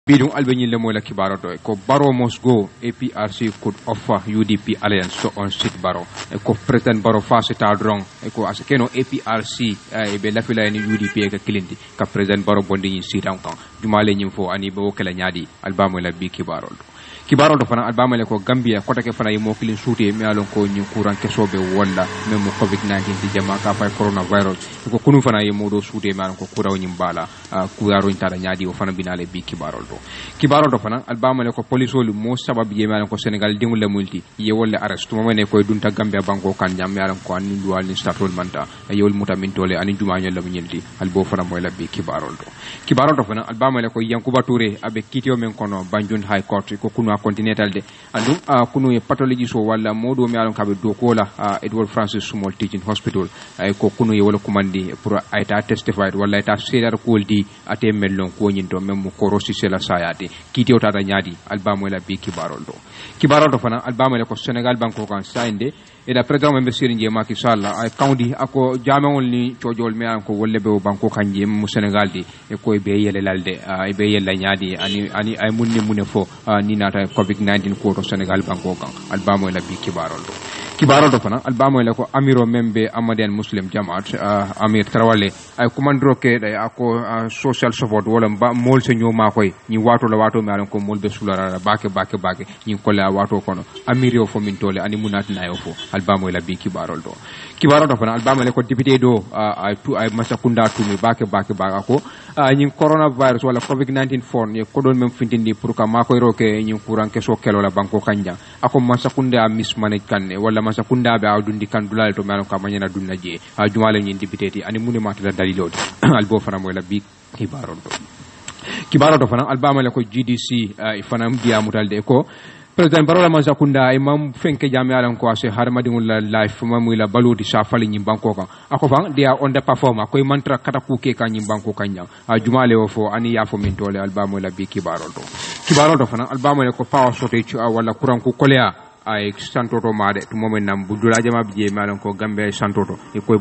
Bidung Albany Lemola Kibarato, Eko Barrow must go, APRC could offer UDP alliance to on-seat Barrow. Eko President Barrow Fasit wrong. Eko Asekeno APRC, Ebe Lafila and UDP Eka Kilindi, Ka President Barrow Bondi in Sit Downtown. Jumale Nyimfo, Anibo Kelanyadi, Albamola B. Kibarol. Kibaro do fana albama ko Gambia kota ke fana yimo kilin suuti mi alon ko ñu kuran ke sobe wala même covid-19 di jama ka fay coronavirus ko kunu fana yimo do suuti mi alon ko kuraw ñim bala ku yaro intara nyaadi o fana binale bi kibaro do fana albama ko police wolu mo sabab je mi alon ko Senegal dingul le multi ye wala arrest mo mene koy dunta Gambia banko kan jam mi alon ko an luwal ni statol manta yewul mutamin tole ani juma ñol la mu ñenti albo fana moy la bi kibaro do fana albama ko Yankuba Touré abe kitio men kono Banjul High Court ko kunu continental de andum kunu e pathology so wala modo mi alon kabe do ko la Edward Francis Small Teaching Hospital ay ko kunu e wala commandi pour ayta testified wala ayta sedar ko di ate mellon ko nyinto mem ko rosi sela sayati kiti otata nyaadi albamo la bi kibarol do fana albamo le ko Senegal banko kan sainde e da président membe Serigne Macky Sall ay kawdi ako jamewol ni ciojol me an ko wolle be banko kanje mu Senegal di e ko be yele lalde e be yella nyaadi ani ay munni mune fo ni nata covid-19 ko to Senegal banko kan albamo la bi kibarol do fana albamo la ko amiro membe Ahmadian Muslim Jamaat Amir Tarawale ay commandro ke day ako social support wala mol se nyoma koy ni wato la wato me an ko mol be sulara bake ni ko la wato kono amiro fo min tole ani munat na yo fo albamo la bi kibarol do fana albamo le ko député do ay masakunda tumi bake ko ñin coronavirus wala covid-19 fon ni ko don mem fintindi pour ka makoy roke ñin kuran ke so kelo la banko kanja ako masakunda mismane kanne wala masakunda be awdundi kan dulal to melo ka manyana dunna je jumale ñin député ti ani muni mata dalilo albo fana moy la bi kibaro do fana albamo le ko GDC fana biya mutalde ko President Barola Mazakunda imam fenke jami alan ko ase harmadingul life mamu la balodi sa fali nyim banko kan ako fan dia on the performer ko mantra kata ku ke kan nyim banko kanya jumale wo fo ani ya fo min tole albamo la bi kibaro do fana albamo le ko power shortage wala kuran ku kolea ay santoto made to momen nam budula jama bi je malan ko Gambia santoto e ko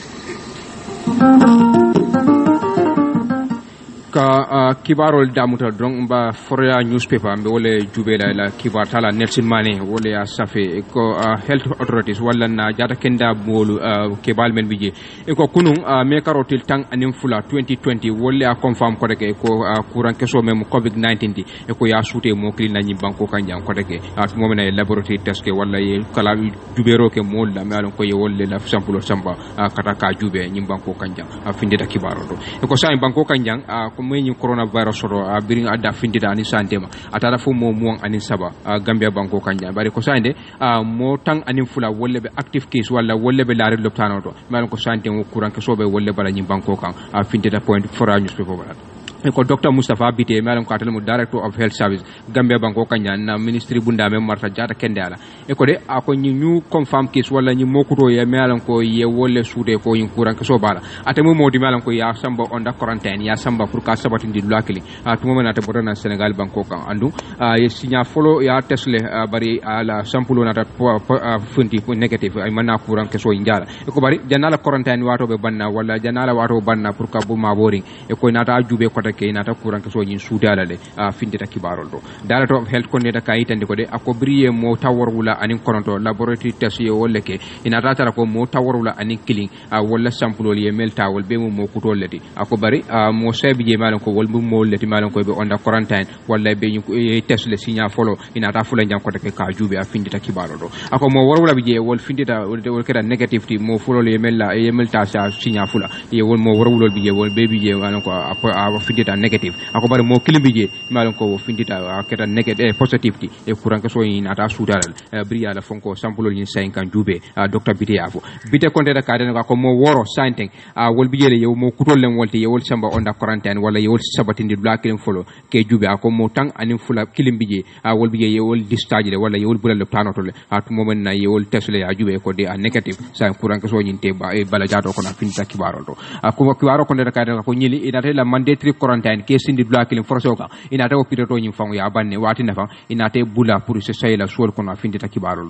ka kibarol damuta donc mba foria newspaper mbe wole jubela la kibar tala Nelson Mane wole ya safe ko health authorities wala na jata kenda molu kebal men bije e ko kunun me karotil tang anim fula 2020 wole a confirm ko deke ko kuran keso mem covid-19 di e ko ya sute mo klina nyi banko kanjam ko deke at momena laboratory test ke wala ye kala jubero ke mol la me alon ko ye wole la sample samba kata ka jube nyi banko kanjam findita kibaro do e ko sa banko kanjam moy ñu coronavirus ro biring adda findida ani santema atara fu mo ani saba Gambia banko kanja bari ko sande mo tang ani fula wolle be active case wala wolle be laare loptano to mal ko sante mo kuran ke sobe wolle bala ñi banko kan findida point for newspaper bala ko Dr. Mustafa Bite malam katal mu director of health service Gambia banko kanya na ministry bunda me marta jata kende ala e ko de ako ñu confirm case wala ñi mokuto ye malam ko ye wolle suude ko ñu kuran ke so bala atemu modi malam ko ya samba on da quarantine ya samba pour ka sabati ndi lakili to mo menata borona Senegal banko kan andu ye signa follow ya tesle bari ala sample nata funti negative ay manna kuran ke so injala e ko bari janala quarantine wato be banna wala janala wato banna pour ka bu ma boring e ko nata jube ko ke inata kuran ke so nyin suudala le findita kibarol do director of health koneta kayitande ko de ako briye mo tawarwula anin kononto laboratory test ye wolle ke inata tara ko mo tawarwula anin killing wala sample ye melta wol be mo kutol leti ako bari mo sebi je malon ko wol mo leti malon ko be onda quarantine wala be ñu test le signa follow inata fula jam ko de ka jube findita kibarol do ako mo warwula bi je wol findita wol keda negative ti mo follow ye melta sa signa fula ye wol mo warwulol bi je wol be bi je malon ko findita negative ako bari mo kilimije malon ko findita keta negative positive ti e kuran ko so inata sudalal briya la fonko sample ni 50 jube docteur Bite afo Bite konte da kadene ko mo woro santen wol bijele yow mo kutollem wolti yewol samba onda quarantine wala yewol sabatindi blakilim folo ke jube ako mo tang anim fula kilimbije wol bije yewol discharge le wala yewol bulal tanotole at moment na yewol tesle ya jube ko de negative sa kuran ko so nyinte ba e bala jato ko na finta kibaro do ko kiwaro konte da kadene ko nyili inata la mandatory quarantine ke sindi dula kilim forso ka inata o piroto nyim fango ya banne wati nafa inata bula pour se sayla suwol kono findita kibarol do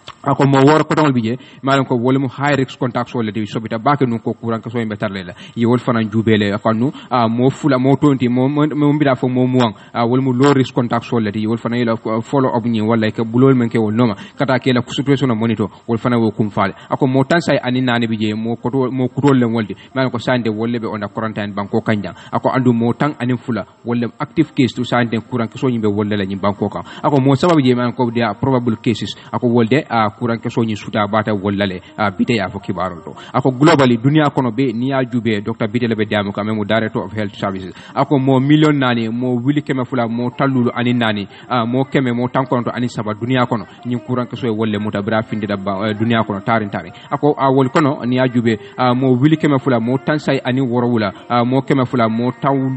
ako mo wor ko tongol bije malam ko wolum high risk contact so le sobita bake nun ko kuran ko so imbe tarle la yi wol fanan jubele akanu mo fula mo tonti mo mbida fo mo muang wolum low risk contact so le yi wol fanan la follow up ni wala ke bulol men ke wol noma kata ke la situation monitor wol fanan wo kum faale ako mo tan say ani nane bije mo kutol le woldi malam ko sande wolle be on quarantine banko kanjang ako andu mo tan ani fula wolle active case to sande kuran ko so yimbe wolle la ni banko kan ako mo sababu je malam ko dia probable cases ako wolde kuran ke soñi suta bata wollale bite ya fo kibarol to ako globally dunia kono be niya jube dr bitele be diamu kam mo director of health services ako mo million nani mo wili keme fula mo tallulu ani nani mo keme mo tankono ani saba dunia kono nyi kuran ke so wolle muta bra findi da dunia kono tarin ako awol kono niya jube mo wili keme fula mo tansay ani worowula mo keme fula mo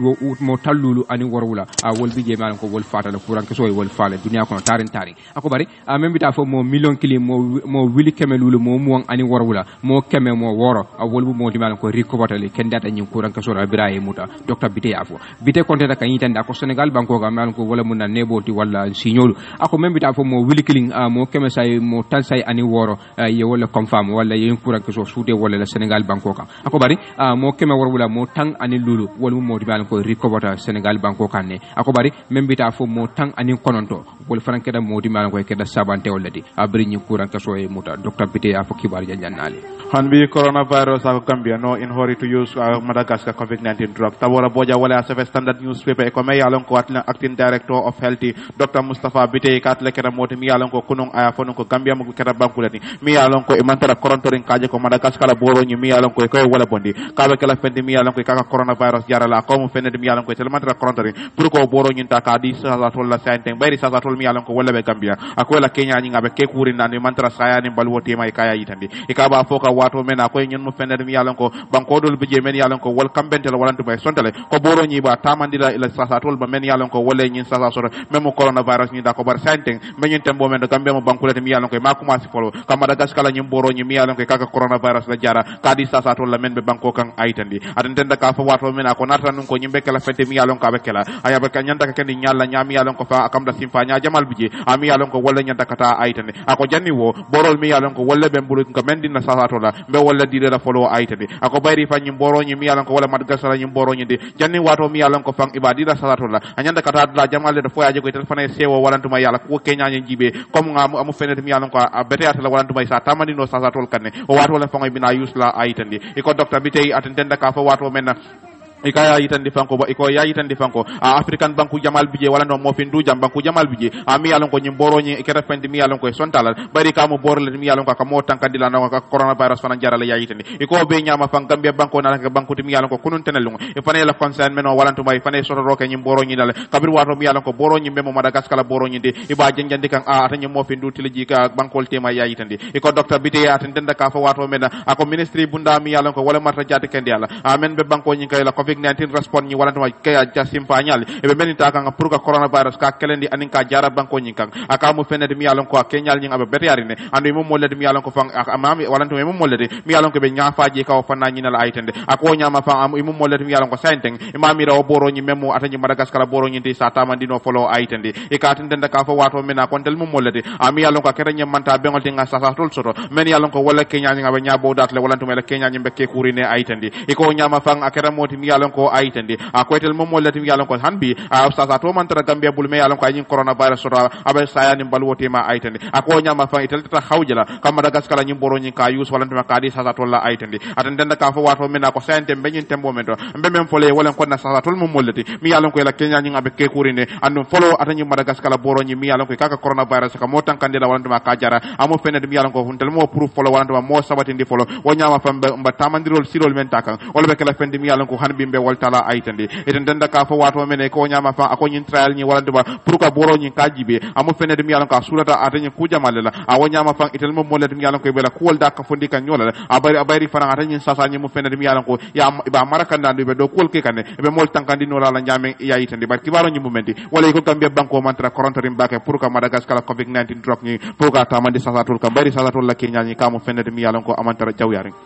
tallulu ani worowula wol bije man ko wol fatala kuran ke so wol fala dunia kono tarin ako bari même bita fo mo million kili mo wili keme lulu mo muang ani warwula mo keme mo woro awol bu mo dimal ko rikobatali kendata nyi kuran ka sura biraye muta docteur bite afo bite konteta kan yitande ko Senegal banko ga mal ko wala mun na neboti wala signolu ako même bita fo mo wili kiling mo keme say mo tan say ani woro ye wala confirm wala ye kuran ka so sude wala la Senegal banko kan ako bari mo keme warwula mo tan ani lulu wala mo dimal ko rikobata Senegal banko kan ne ako bari même bita fo mo tan ani kononto wol frankeda mo dimal ko keda sabante wallati abri nyi kuran ka so e muta docteur bite afo kibar janjannali hanbi coronavirus ako Gambia no in hurry to use Madagascar COVID-19 drug tabora boja wala asafe standard newspaper ko may alon ko atla acting director of health Dr. Mustafa Bite katle kera moti mi alon ko kunung aya fonon ko Gambia mo kera bankulati mi alon ko imantara korontorin kaje ko Madagascar la boro ni mi alon ko wala bondi kabe kala fendi mi alon ko kaka coronavirus jarala ko mo fendi mi alon ko telmantara korontorin pour ko boro ni ta ka di sa tol la sainteng bayri sa tol mi alon ko wala be Gambia akola Kenya ni ngabe ke kurin nan mantara saya ni balwote may kaya yitandi ikaba foka wato mena ko ñun mu fenede mi yalan ko banko dol bije men yalan ko wal kambentel walantu bay sontale ko boro ñi ba tamandila ila sasa tol ba men yalan ko wala ñin sasa soro même coronavirus ñi da ko bar sainteng men ñen tembo men do gambe mo bankulete mi yalan ko ma commencé folo kam Madagascar la ñim boro ñi mi yalan ko kaka coronavirus la jara kadi sasa tol la men be banko kan aytandi aten da ka fa wato mena ko nata nun ko ñimbe kala fete mi yalan ko abekela aya ba kan ñanda ka kendi ñalla ñami yalan ko fa akam da simfa nya jamal bije ami yalan ko wala ñanda kata aytandi ako janni wo borol mi yalan ko wala be mbulu ko men dinna sasa tol la be wala dire la folo aytandi ako bayri fa ñim boro ñi mi yalan ko wala Madagascar ñim boro ñi de janni wato mi yalan ko fang ibadi la sasa tol la anyanda kata la jamal de foyaje ko telefone sewo walantuma yala ko kenya ñi jibe comme nga amu fenete mi yalan ko bete atala walantuma sa tamani no sasa tol kanne o wato la fango bina yusla aytandi iko docteur bitey atendenda ka fa wato menna ikaya yitandi fanko ba iko ya yitandi fanko African banku jamal bije wala no mo findu jam banku jamal bije mi yalon ko nyim boroñi ikere fendi mi yalon ko sontala bari ka mo borle mi yalon ko ka mo tankandila no ka coronavirus fana jarala ya yitandi iko be nyama fan Gambia banko na ka banku mi yalon ko kunun tenelungo e fane la concern meno wala to bay fane soto roke nyim boroñi dal kabir wato mi yalon ko boroñi memo Madagascar la boroñi de iba jenjandi kan atanya mo findu tiliji ka bankol tema ya yitandi iko docteur bite atendenda ka fa wato mena ako ministry bunda mi yalon ko wala marta jati kendi ala amen be banko nyi kay la COVID-19 respond ni wala to kaya jasim fanyal e be menita kan pour ka coronavirus ka kelendi anin ka jara banko nyi kan aka mu fenede mi yalon ko kenyal nyi abe beti yarine andu mo mollede mi yalon ko fang amami wala to mo mollede mi yalon ko be nyaafaji ka o fanna nyi nal aytende ako nyama fang am mo mollede mi yalon ko sainteng imami raw boro nyi memo atani Madagascar boro nyi ti sa tamandino folo aytende e ka tende ka fo wato mena kon tel mo mollede ami yalon ko kere nyi manta bengol tinga sa sa tol soto men yalon ko wala kenya nyi abe nyabo datle wala to mele kenya nyi be ke kurine aytende e ko nyama fang akere moti mi yalon ko aytende ko etel mom mollati mi yalon ko hanbi sa to man tara Gambia bul me yalon ko nyi coronavirus soto abe sayani balwote ma aytende ako nyama fa etel ta xawjala kam Madagascar nyi boro nyi ka yus wala to ka di sa to la aytende atan den ka fo wato mena ko sante be nyin tembo men to be men fole wala ko na sa to mom mollati mi yalon ko la Kenya nyi abe ke kurine anu folo atan nyi Madagascar boro nyi mi yalon ko kaka coronavirus ka motan kandela wala to ma ka jara amo fenede mi yalon ko huntel mo proof folo wala to mo sabati ndi folo wo nyama fa mba tamandirol silol men takan wala be kala fendi mi yalon ko hanbi be wal tala aytende eten denda ka fo wato mene ko nyama fa ako nyin trial nyi wala deba pour ka boro nyi kajibe amo fenede mi yalon ka surata atanye ku jamalela awo nyama fa itel mo molle mi yalon ko bela ko da ka fondi kan nyola abari fana atanye sasa nyi mo fenede mi yalon ko ya ba maraka ndandu be do kol ke kanne be mol tankandi no la nyame ya yitende bar kibaro nyi mo mendi wala ko Gambia banko mantra korontorim bake pour ka Madagascar COVID-19 drop nyi pour ka tamandi sasa tol ka bari sasa tol la Kenya nyi ka mo fenede mi yalon ko amantara jawyari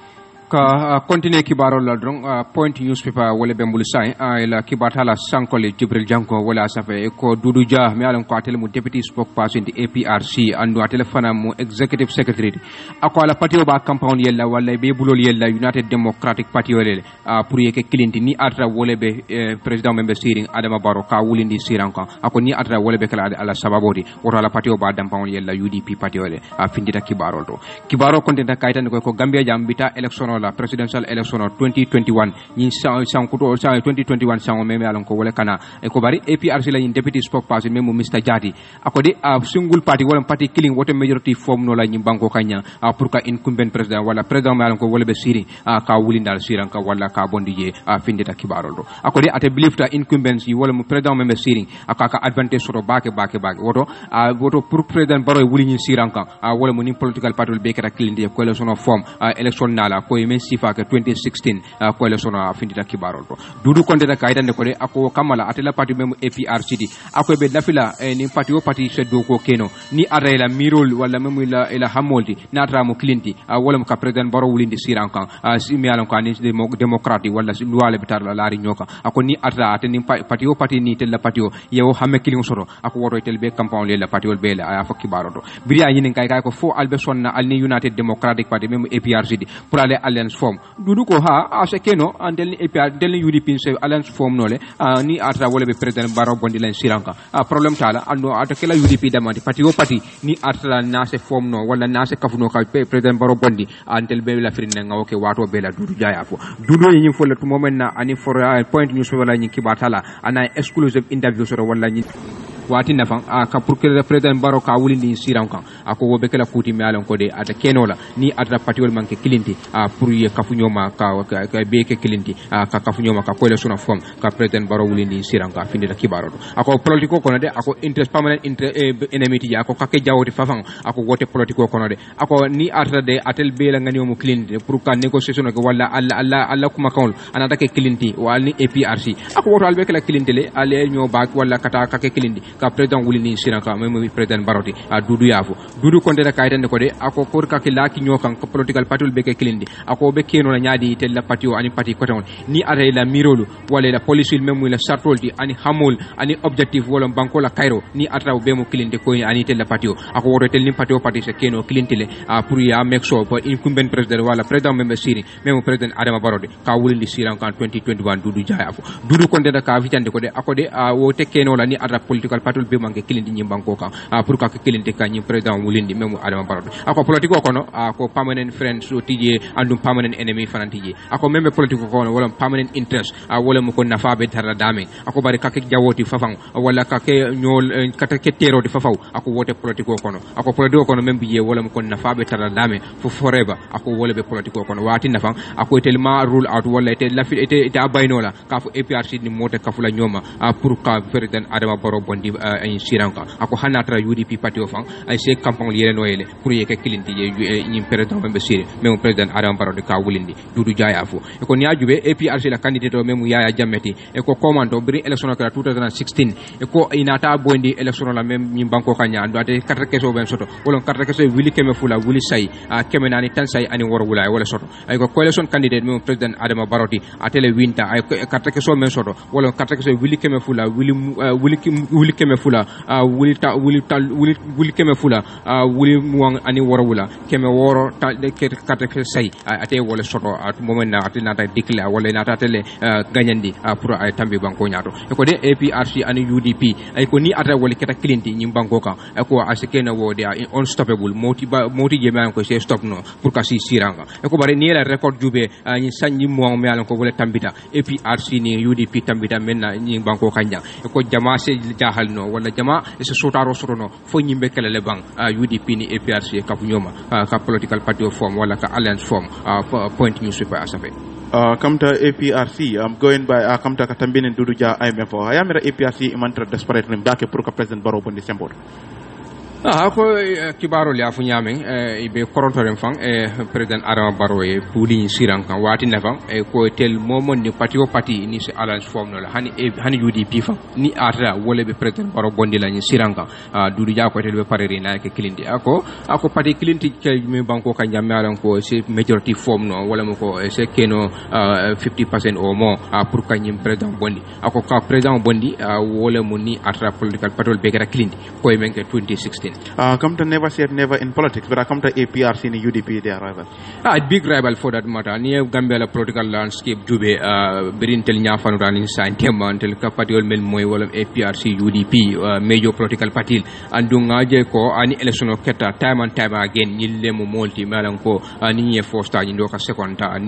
ka continue kibaro la drong point newspaper wala bembul sai ila kibata la sankole Jibril Janko wala safe ko Dudu Dia mi alan ko atel mu deputy spokesperson di APRC andu atel fana mu executive secretary ako ala patio ba compound yella wala be bulol yella United Democratic Party wala pour yeke Clinton ni atra wala be president member steering Adama Barrow ka wulindi siranka ako ni atra wala be kala ala sababodi wala ala patio ba compound yella UDP party wala findita kibaro to kibaro kontinta kaitan ko Gambia jambita election la presidential election 2021 ni sankuto 2021 sango meme alon ko wala kana e ko bari APRC la deputy spokesperson memo Mr Jati akode single party wala party killing wote majority form no la nyi banko kanya pour ka incumbent president wala president me alon ko wala be siri ka wulindal siran ka wala ka bondije findita kibarol do akode ate believe ta incumbency wala mu president member siri aka advantage soto bake woto pour president Barrow wulini siran ka wala mu ni political party be kata killing ko election form election nala ko men sifa ke 2016 ko election findita kibarol to dudu konde da kaydande ko de ako kamala atela party mem APRC di ako be lafila ni party o party seddo ko keno ni arayla mirol wala mem ila hamoldi natra mo clinti wala mo ka president Barrow wulindi siran kan mi alon kan ni democratic wala wala bitar la lari nyoka ako ni atra ateni party o party ni tel party o yewo hamme kilin soro ako woto tel be campagne le party ol be la fa kibaro to biriya nyinin kay ko fo albeson na alni United Democratic Party mem APRC di pour aller alliance form dudu ko ha ase keno andel ni APR del ni UDP se alliance form nole ni atra wala be president Barrow bondi len siranka problem tala ando atakela UDP damati party o party ni atra na se form no wala na se kafuno ka president Barrow bondi antel be la firinde ngawo ke wato be la dudu jaya fo dudu ni fo le to moment na ani for point news wala ni kibatala ana exclusive interview so wala ni wati nafan ka pour que le président Barrow ka wulindi siran kan ako wobe kala kuti mi alon ko de ata kenola ni ata patiol manke kilinti pour ye kafunyoma ka be ke kilinti ka kafunyoma ka ko le suna form ka président Barrow wulindi siran ka findi la kibaro do ako politiko kono de ako interest permanent enemy ya ako kake jawoti fafan ako wote politiko kono de ako ni ata de atel be la ngani mo kilinti pour ka négociation ko wala alla kuma kawol anata ke kilinti wala ni APRC ako woto albe kala kilinti le ale nyo bak wala kata kake kilinti ka president wulini siran ka memo president Baroti dudu yafo dudu konde da kaytande ko de ako pour ka ke laki nyokan ko political party be ke kilindi ako be keno na nyaadi tel la party o ani party koton ni are la mirolu wala la police memo la sartolti ani hamul ani objectif wala banko la kairo ni atra be mo kilindi ko ani tel la party o ako woto tel ni party o party se keno kilindi le pour ya make sure pour incumbent president wala president member siri memo president Adama Baroti ka wulini siran kan 2021 dudu jayafo dudu konde da ka vitande ko de ako de wo te keno la ni atra political patol be manke kilindi nyimbanko kan pour ka kilindi kan nyim president wulindi memu Adama Barrow ako politiko kono ako permanent friends so tije andum permanent enemy fanantije ako membe politiko kono wala permanent interest wala mo ko nafa be tarra dame ako bari kake jawoti fafan wala kake nyol kata ke terodi fafaw ako wote politiko kono membe ye wala mo ko nafa be tarra dame for forever ako wala be politiko kono wati nafan ako telma rule out wala ete lafi ete abaynola ka fu APRC ni mota kafula nyoma pour ka president Adama Barrow bondi ay siranka ako hanatra UDP party of ay se campagne yele noyele pour yeke kilinti ni president membe sire même president Adama Barrow de ka wulindi dudu jaya fu e ko niajube APRC la candidate o même Yaya Jammeh e ko commando bri election kala 2016 e ko inata bondi election la même ni banko kanya ando ate carte keso ben soto wala carte keso wili keme fula wili say keme nani tan say ani wor wula wala soto ay ko coalition candidate même president Adama Barrow di atele winta ay carte keso men soto wala carte keso wili keme fula wili keme fula wuli keme fula wuli muang ani wora keme woro ta de karte ke say ate wala soto at moment na ate nata declare wala nata tele gagnandi pour ay tambi banko nyaato e ko de APRC ani UDP ay ko ni ata wala keta kilinti nyim banko ka e ko asikena wo de unstoppable moti je man ko se stop no pour ka si siranga e ko bare ni la record jube ni sanji muang me alan ko wala tambita APRC ni UDP tambita menna nyim banko kanya e ko jama se jahal no wala jama se sotaro sotono fo nyimbe kala le bang UDP ni APRC ka nyoma ka political party form wala ka alliance form point newspaper asafe come to APRC going by come to katambinin dudu ja IMF ayamira APRC imantra desperate nim dake pour ka president Barrow bondi sembor ko kibaro le afu nyamen be korontoren fan president Adama Barrow e puli siran kan wati nafan ko tel momon ni parti o parti ni se alliance form no hani UDP fan ni atra wole be president Barrow bondi la ni siran kan dudu ja ko tel be pareri na ke kilindi ako parti kilindi ke me banko kan jamme alan ko se majority form no wala mo ko se keno 50% or more pour kanyim president bondi ako ka president bondi wole mo ni atra political patrol be gara kilindi ko men ke 2016 come to never say never in politics, but I come to APRC in the UDP, they are rival. Big rival for that matter. Near Gambia political landscape, Jube, Birintel Nyafan running Santiam until Kapatiol Melmoy, APRC, UDP, major political party, and Dungaje ko, any election of Keta, time and time again, Nilemo Multi, Malanko, Nia Foster, Indoka Seconda,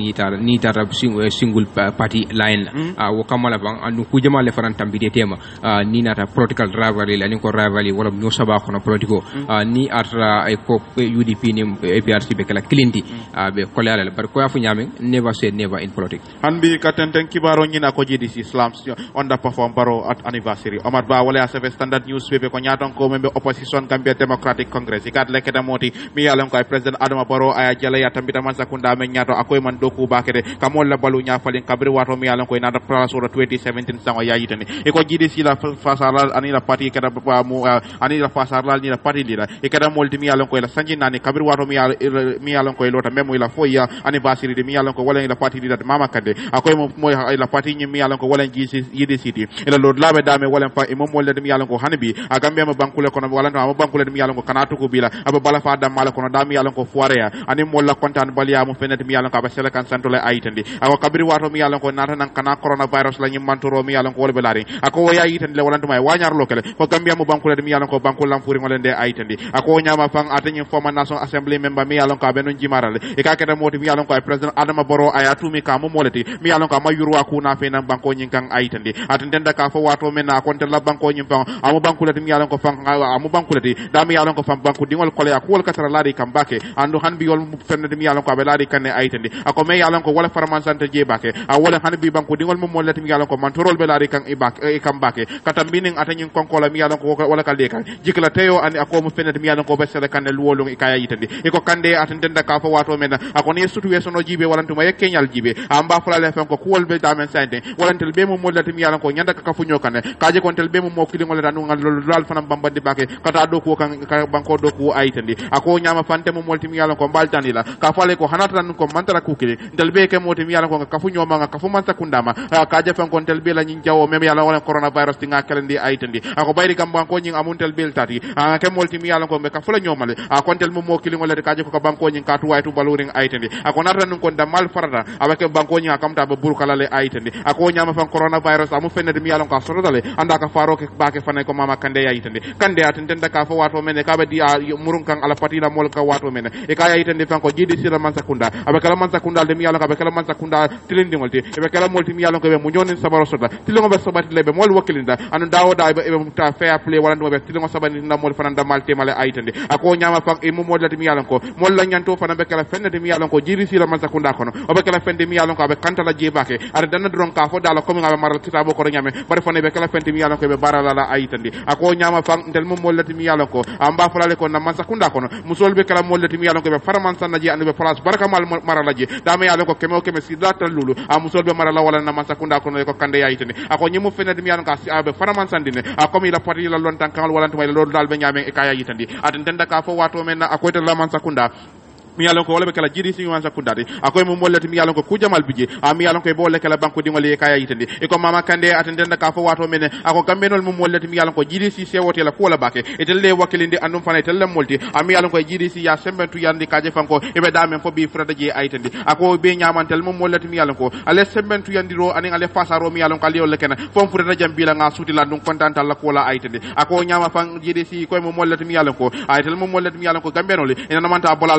Nita single party line, Wakamalabang, and Kujama Lefarantam Bidetema, Nina political rivalry, Laniko rivalry, one of no sabak on a political. Ni atra ko UDP ni APRC be kala kilindi be kolala bar ko afu nyame never say never in politics han bi katenten kibaro nyina ko jidi si Islam underperform Barrow at anniversary Omar Ba wala SF Standard News be ko nyaton ko membe opposition Gambia Democratic Congress ikat lekeda moti mi yalam ko president Adama Barrow aya jala ya tambita man sakunda men nyato akoy man doku bakede kamol la balu nya falin kabri wato mi yalam ko na da place 2017 sango ya yitani e ko jidi si la fasala ani la parti kada mu ani la fasala ni la parti lira e kada molti mi yalon ko la sanji nani kabir wato mi yalon ko lota memo ila foya anniversary de mi yalon ko wala ila parti lira mama kade akoy mo moy ila parti ni mi yalon ko wala jisi yidi city ila lord labe dame wala fa e mo molle de mi yalon ko hanbi agambe ma bankule ko wala no bankule de mi yalon ko kanatu ko bila aba bala fa dam mala ko no dami yalon ko foarea ani molla kontan baliya mo fenet mi yalon ko aba sele kan santole ayitandi ako kabir wato mi yalon ko nata nan kana coronavirus la nyim mantoro mi yalon ko wala belari ako waya yitandi le wala ndumay wanyar lokale ko gambia mo bankule de mi yalon ko bankul lam furi ngolende ayitandi ako nyama fang atanyi former national assembly member mi yalon ko abenu jimarale e ka keda moti mi yalon ko president Adama Barrow aya tumi ka mo moleti mi yalon ko ma yurwa ku na fe nan banko nyin kan ayitandi atendenda ka fo wato men na konte la banko nyin fang amu bankulati mi yalon ko fang amu bankulati da mi yalon ko fang banku dingol kole akol katara ladi kambake andu han bi yol fende mi yalon ko be ladi kan ayitandi ako me yalon ko wala farman sante je bake a wala han bi banku dingol mo molati mi yalon ko man torol be ladi kan e kambake katambinin atanyin konkola mi yalon ko wala kalde kan jikla teyo ani ako mo fende mi yalon ko be sele kan luwolung ikaya yitandi e ko kande atendenda ka fo wato men ako ne sutu wesono jibe walantuma yekenyal jibe amba fulale fen ko kuwol be damen sante walantel be mo molati mi yalon ko nyanda ka funyo kan kaje kon tel be mo mokili ngol danu ngal dal fanam bambande bake kata do ko kan banko do ko aytandi ako nyama fante mo molti mi yalon ko baltani la ka fale ko hanata nan ko mantara kukili tel be ke moti mi yalon ko ka funyo ma ka fu manta kundama kaje fen kon tel be la nyin jawo mem yalon wala coronavirus tinga kalendi aytandi ako bayri kam banko nyin amun tel bel tati ke molti mi yalon ko be ka fula nyomale kon tel mo mokili ngol kaje ko banko nyin ka tuwaitu baluring aytandi ako narata nun kon damal farada awake banko nyin akamta be burkala le aytandi ako nyama fan coronavirus amu fenede mi yalon ko sodale anda ka faro ke bake fanay ko mama kande yayitande kande atende ka fo wato mene ka be di murun kan ala patila mol ka wato mene e ka yayitande fan ko jidi sira man sakunda abe kala man sakunda de mi yalon ka be kala man sakunda tilindi ngolti e be kala molti mi yalon ko be mu nyonin sabaro soda tilingo be sobati lebe mol wakilinda anu dawo da be ta fair play wala ndo be tilingo sabani na mol fananda malte male ayitande ako nyama fan e mo mol lati mi yalon ko mol la nyanto fana be kala fenede mi yalon ko jidi sira man sakunda kono o be kala fende mi yalon ko be kantala jebake ara danna dron ka fo dala ko mi ngabe maral kitabo ko nyame bare fone be kala fende mi yalon ko be barala la ayitandi ako nyama fang del mo mollati mi yalon ko amba fulale ko na mansa kunda kono musol be kala mollati mi yalon ko be farman sannaji ande be place baraka mal maralaji dama yalon ko kemo si data lulu musol be marala wala na mansa kunda kono ko kande ayitandi ako nyimu fenede mi yalon ka be farman sandine ako mi la pati la lontan kan wala to lo dal be nyame e kaya ayitandi atenda ka fo wato men ako to la mansa kunda mi yalon ko wala be kala jiri singi wansa kundati akoy mo mollati mi yalon ko kujamal bije mi yalon ko bolle kala banko dingol e kaya yitandi e ko mama kande atendenda ka fo wato mene ako gambenol mo mollati mi yalon ko jiri si sewote la ko la bake e telle wakilinde andum fana telle molti mi yalon ko jiri si ya sembentu yandi kaje fanko e be dame fo bi frada je aytandi ako be nyamantel mo mollati mi yalon ko ale sembentu yandiro anin ale fasaro mi yalon ko liol lekena fom frada jambila nga suti la dum kontanta la ko la aytandi ako nyama fan jiri si ko mo mollati mi yalon ko aytel mo mollati mi yalon ko gambenol ina namanta bolal ko to de ko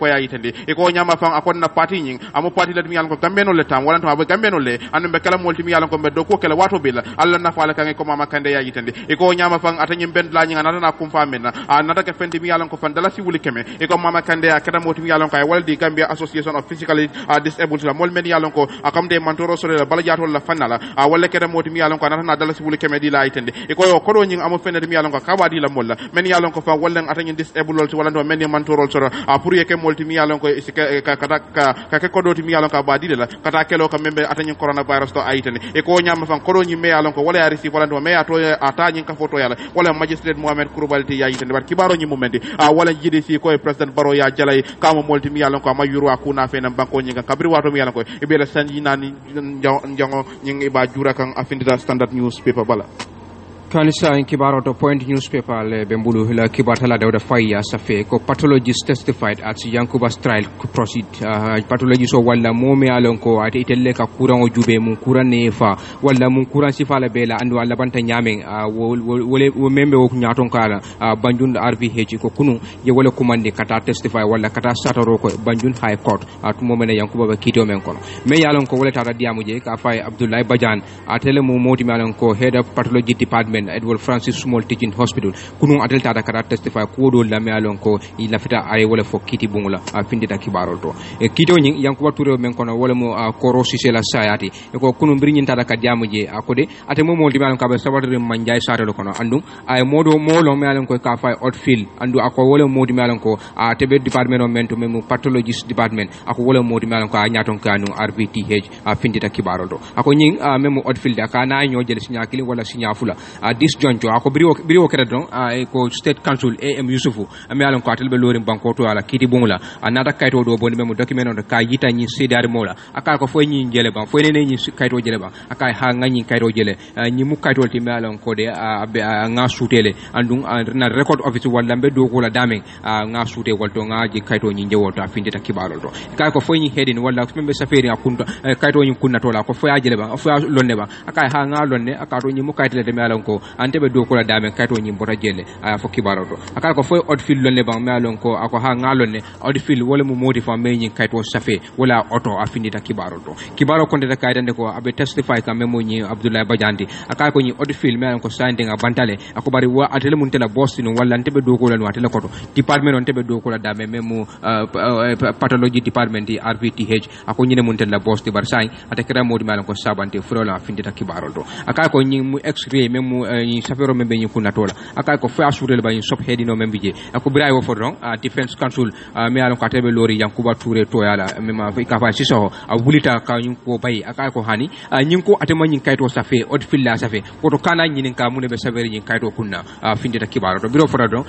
ya yitende e ko nyama fan akon na party nyin amo party la mi yalan ko gambeno le tam wala to abe gambeno le anu be kala molti mi yalan ko be do ko kala wato bila alla na fala kan ko mama kande ya yitende e ko nyama fan atanyim ben la nyin anana kum fa menna anata ke fendi mi yalan ko fan dala si wuli keme e ko mama kande ya kada moti mi yalan ko ay waldi Gambia Association of Physically Disabled la mol men yalan ko akam de mantoro sore la bala jatol la fanala wala kada moti mi yalan ko anata na dala si wuli keme di la yitende e ko yo ko do nyin amo fende mi yalan ko kawadi la molla men yalan ko fa wala atanyim disabled wala do men mantoro sore pour yeke molti mi yalan ko ka ke ko do ti mi yalan ko badi la kata kelo ko membe atanyim coronavirus to ayitene e ko nyama fan ko do nyi me yalan ko wala ya resi wala do me ya to ata nyin ka foto yala wala magistrate Mohamed Koulibaly ya yitene bar kibaro nyi mumendi wala jidi si ko president Baro ya jalay kama molti mi yalan ko ma yuru akuna fe na banko nyi kabri wato mi yalan ko e be la sanji nani njango nyi ba jura kan afindita Standard newspaper bala Kanisa in Kibaro to Point newspaper le Bembulu hila Kibatala Dauda Faya Safe ko pathologists testified at Yankuba's trial could proceed. Pathologists o wala mome alonko at itelle ka kurang o jube mun kuran nefa wala mun kuran sifala bela andu wala banta nyameng wole membe o nyaton kala banjun RVH ko kunu ye wala kumande kata testify wala kata sataro ko banjun high court at momene Yankuba ba kito men kono me yalonko wala tata diamuje ka fay Abdullah Bajan atele mo moti malonko head of pathology department Edward Francis Small Teaching Hospital kunu atel tata kata testify ko do la me alonko ila fita ay wala fo kiti bungula findita kibarol to e kito nyi Yankuba Touré men kono wala mo koro sise la sayati e ko kunu mbiri nyinta ka diamuje akode ate mo molti malonko be sabatare manjay satelo kono andum ay modo molo me alonko ka fay outfield andu ako wala modi malonko tebe department o men to memo pathologist department ako wala modi malonko nyaton kanu RVTH findita kibarol to ako nyi memo outfield aka na nyojel sinya kili wala sinya fula this jonjo ako biriwo kere don ko state council AM Yusufu ami alon ko atel be lorim banko to ala kiti bungula anata kayto do boni memo document on ka yita nyi sedar mola aka ko fo nyi jele ban fo ne nyi kayto jele ban aka ha ngani kayto jele nyi mu kayto ti me alon ko de nga sutele andum na record office walla be do ko la damen nga sute walto nga ji kayto nyi jewoto afindita kibalo to ka ko fo nyi hedin walla membe saferi akunta kayto nyi kunna to la ko fo ya jele ban fo ya lonne ban aka ha nga lonne aka to nyi mu kaytele de me alon ko antebe do ko la dame kayto nyi mbota jelle fo kibaro to aka ko fo outfield lonne ban me alon ko ako ha nga lonne outfield wala mu modi fa me nyi kayto safe wala auto afindita kibaro to kibaro ko de kaytande ko abe testify ka memo nyi Abdullah Bajandi aka ko nyi outfield me alon ko sanding bantale ako bari wa atele mun tela Boston wala antebe do ko la no atele ko to department on tebe do ko la dame memo pathology department RVTH ako nyine mun tela Boston bar sai atakira modi me alon ko sabante frola afindita kibaro to aka ko nyi mu x-ray memo ni safero membe ni kuna tola aka ko fa assuré ba ni sop hedino membe je ako bray wo fodron defense council me alon ka tebe lori Yankuba Touré to yala mema ka fa siso a wulita ka nyin ko bay aka ko hani nyin ko atema nyin kayto safe od filla safe ko kana nyin ka mun be saveri nyin kayto kunna findita kibaro to biro fodron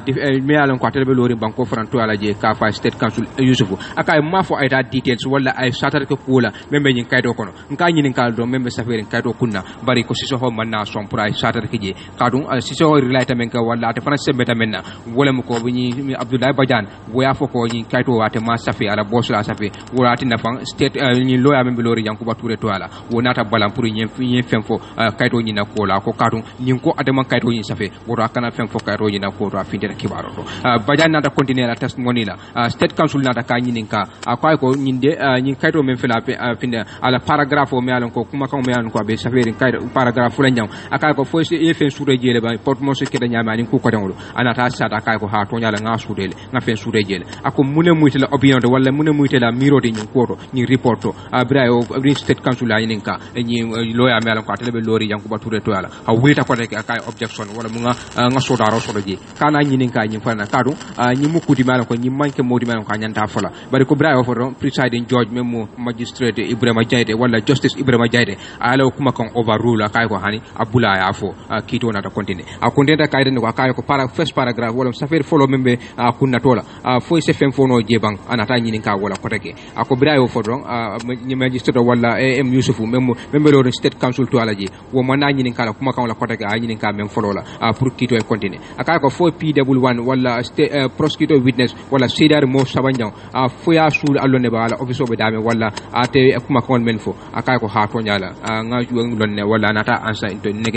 me alon ka tebe lori banko fran to yala je ka fa state council Yusufu aka ma fo ayta details wala ay satar ko kula membe nyin kayto kono nka nyin ka do membe saveri kayto kunna bari ko siso ho manna son pour ay satar kije kadum siso relata men ka wala ate fana sembeta menna wala mu ko ni Abdoulaye Badiane woya foko ni kayto wate ma safi ala bosla safi wala ati nafan state ni loya men bilori Yankuba Touré to ala wonata balam pour ni femfo kayto ni na ko la ko kadum ni ko adama kayto ni safi woro akana femfo kayto ni na ko to afindira kibaro to Badiane nata continuer la testimony la state council nata ka ni ninka akwai ko nyinde ni kayto men fela finda ala paragraphe o me alon ko kuma kan me alon ko be safi kayto paragraphe la nyam akai ko fo fen sure jele ba port mo se keda nyama ni ko ko dangolo anata sata akai ko ha to nyala nga sudele nga fen sure jele ako mune muitela opinion to wala mune muitela miro de ni ko to ni report to abra o green state council la ninka ni lawyer me alon ko atele be lori Yankuba Touré to ala ha wita ko de akai objection wala mu nga soda ro sodo je kana ni ninka ni fana kadu ni mukuti me alon ko ni manke modi me alon ko nyanta fala bari ko bra o fo presiding judge memo magistrate Ibrahima Jaide wala justice Ibrahima Jaide ala kuma kan overrule akai ko hani abula ya fo kito na ta continue a contenta kayde ko akayo ko first paragraph wala safer follow membe kunna tola fo se fem fono jebang anata nyini ka wala kotake ako brayo fodron ni magistrate wala AM Yusufu membe do state council to alaji wo mana nyini kala kuma kan wala kotake nyini ka mem follow la pour kito e continue akayo ko fo PW1 wala prosecutor witness wala sedar mo sabanjang fo ya sul allone ba wala office be dame wala ate kuma kan men fo akayo ko ha to nyala nga lonne wala nata ansa into negative wala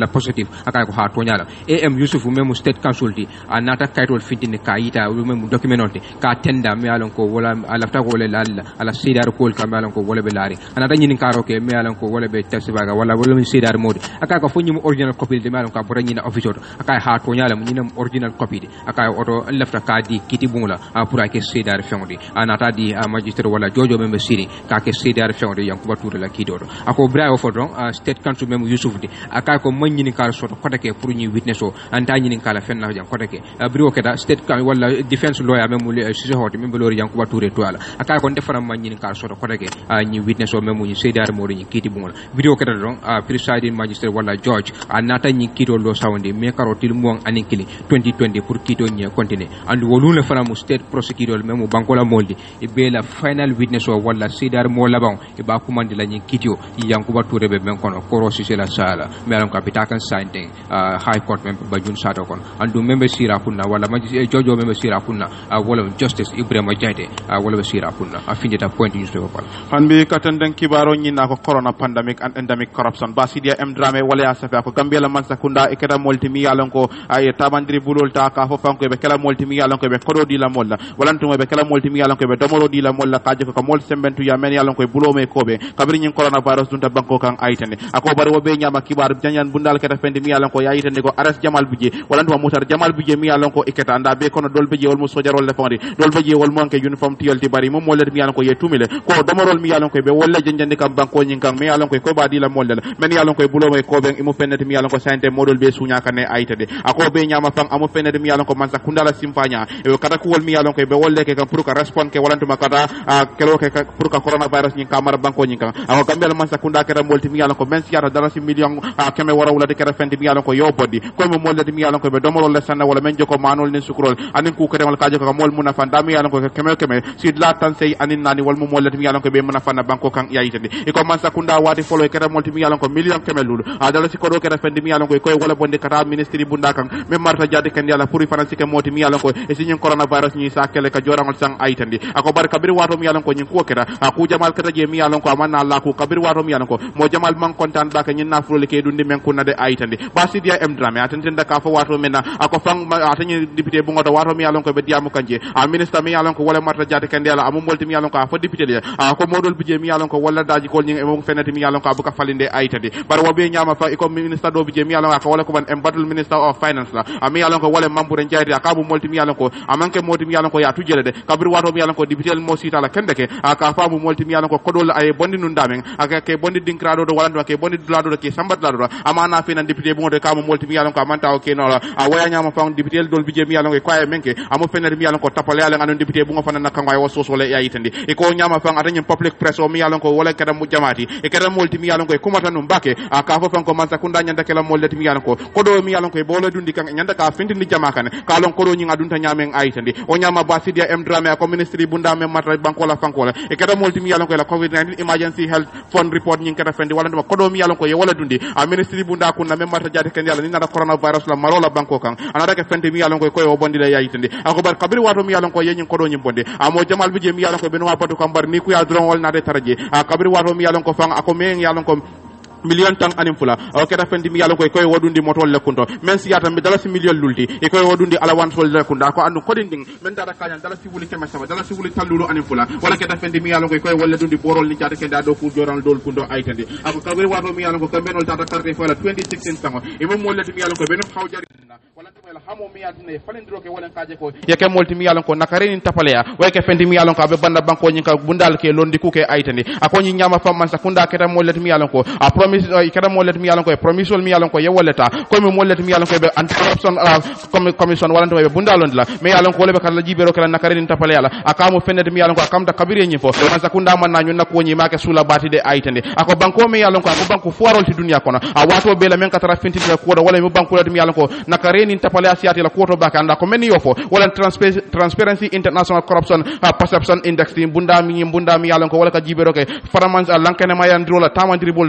wala positive akay ko ha to nyala am Yusuf memo state council di anata kaytol fitini ka yita memo document onti ka tenda mi alon ko wala alafta ko wala ala sidar ko ka mi alon ko wala be lari anata nyini karo ke mi alon ko wala be tafsibaga wala mi sidar modi akay ko fonyi original copy de mi alon ka bora nyina office oto akay ha to nyala nyina original copy di akay oto lafta ka di kiti bungla pour ake sidar fendi anata di magistrate wala jojo membe siri ka ke sidar fendi yankuba tour la kidodo ako brawo fodron state council memo Yusuf di akay ko man nyini karo soto kotake pour ñi witness o anta ñini kala fen na jang kotake brio keda state wala defense lawyer memo ci hoti membe lori yankuba tour to ala akay ko defara man nyini karo soto kotake ñi witness o memo ñi sidar mo ñi kiti bungol brio keda don presiding magistrate wala George anata ñi kito lo sawndi me karo til mo anikili 2020 pour kito ñi continue and wolule fana mu state prosecutor memo bankola moldi e be la final witness o wala sidar mo labon e ba kumandi la ñi kitio yankuba tour be men kono koro ci la sala melam kapita kan sainte high court member bajun sato kon andu member sira kunna wala maji jojo member sira kunna wala justice Ibrahima Jaite wala sira kunna afindita point news to pal hanbi katanden kibaro nyina ko corona pandemic and endemic corruption basidia Drame wala asafa ko Gambia la man sakunda e keda multimi yalon ko ay tabandiri bulol ta ka fo fanko be kala multimi yalon ko be kodo di la molla walantu be kala multimi yalon ko be domoro di la molla kaje ko mol sembentu ya men yalon ko bulo me kobe kabri nyin corona virus dunta banko kan aytane ako bari wo be nyama kibar janyan bundal keda fendi mi yalon ko yayitande ko aras Jamal Buje walantu mutar Jamal Buje mi yalon ko iketa anda be kono dol beje wol mo sojarol le fondi dol beje wol mo ke uniform tiolti bari mo molle mi yalon ko yetumile ko domorol mi yalon ko be wolla janjande kam banko nyin kan mi yalon ko ba di la molle men yalon ko bulo me kobe imu fennete mi yalon ko sante modol be sunya kane aytade ako be nyama fang amu fennete mi yalon ko man sakundala simfanya e kata ko wol mi yalon ko be wolle ke kam pour ka respond ke walantu makata kelo ke pour ka coronavirus nyin kamara banko nyin kan ako Gambia man sakunda kera molti mi yalon ko men siata dala si million keme wara wala de kera fenti mi yalon ko yobodi ko mo molle mi yalon ko be domorol le sanna wala men joko manol ni sukrol anin ku kere wal kaje ko mol muna fanda mi yalon ko keme sid la tan sey anin nani wal mo molle mi yalon ko be muna fanda banko kan yayitade e ko man sakunda wati folo kera molti mi yalon ko million keme lulu dala si ko do kera fendi mi yalon ko wala bonde kata ministry bunda kan me marta jade ken yalla pour faransi ke moti mi yalon ko e sinyin coronavirus ni sa kele ka jorangol sang ayitandi ako bar kabir wato mi yalon ko nyin ko kera ku jamal kata je mi yalon ko amanna Allah ko kabir wato mi yalon ko mo jamal man kontan ba ka nyin na fulole ke dundi men kunna de ayitandi basidia Drame atentenda ka fo wato mena ako fang atanyi député bu ngoto wato mi yalon ko be diamu kanje ministre mi yalon ko wala marta jade ken yalla amu molti mi yalon ko fo député de ko modol bije mi yalon ko wala daji ko nyin e mo fenati mi yalon ko abuka falinde ayitandi bar wobe nyama fa ko ministre do bije mi yalon ko wala ko ban embattle minister of finance la mi yalon ko wala mamboure njaari ka bu molti mi yalon ko amanke moti mi yalon ko ya tujele de kabir wato mi yalon ko député mo sita la kendeke ka fa bu molti mi yalon ko kodol ay bondi nun damen aka ke bondi dinkrado do wala ke bondi dulado ke sambat la do amana fe nan député bu ngoto ka mo molti mi yalon ko amanta o ke no la waya nyama fa député dol bije mi yalon ko ay menke amu fener mi yalon ko tapale ala nganon député bu ngo fa nan kan way wo soso le ya yitandi e ko nyama fa atany public press o mi yalon ko wala kada mu jamati e kada molti mi yalon ko kumata num bake ka fo fan ko man sakunda nyanda kala molti mi yalon ko kodo mi yalon ko bolo dundi kan nyanda ka fintindi jama kan ka lon kodo nyinga dunta nyamen aytandi o nyama basidia Drame ko ministry bunda me matra bankola fankola e kada molti mi yalon ko la covid-19 emergency health fund report nyin kada fendi wala kodo mi yalon ko ye wala dundi ministry bunda kunna me matra jade kan yalla ni na coronavirus la marola banko kan anada ke fendi mi yalon ko o bondi la yaytandi ako bar kabir wato mi yalon ko yenyin kodo nyim bonde amo Jamal Bije mi yalon ko beno patu kambar ni ku ya dron wal na de taraje kabir wato mi yalon ko fang ako men yalon ko million tan anim fula o keda fendi mi yalon koy wodundi motol le kunto men si yata mi dala si million lulti e koy wodundi ala wan sol le kunda ko andu kodin ding men dara kanya dala si wuli kema sama dala si wuli tallulo anim fula wala keda fendi mi yalon koy wolle dundi borol ni jata kenda do fu joral dol kundo aytandi ako kabir wato mi yalon ko kambenol tata carte fala 2016 tango e mo molle mi yalon ko ben xawjari wala tumela hamo mi yadine falendro ke wala kaje ko yeke molti mi yalon ko nakare ni tapaleya way ke fendi mi yalon ko be banda banko nyi ka bundal ke londi ku ke aytandi ako nyi nyama famman sa kunda keta molle mi yalon ko a promise ikada mollet mi yalon ko promisol mi yalon ko yewoleta ko mi mollet mi yalon ko be anti corruption commission wala to be bundalon la me yalon ko lebe kala jibero kala nakare ni tapale yala akamo fenede mi yalon ko akamta kabire nyi fo man sakunda man na nyuna ko nyi make sula bati de aytande ako banko mi yalon ko ako banko forol ti dunya kono a wato be la men katara finti ko do wala mi banko mi yalon ko nakare ni tapale asiati la ko to bakanda ko men yofo wala transparency international corruption perception index ti bunda mi yalon ko wala ka jibero ke faraman lankene mayan drola tamandri bul dan nakare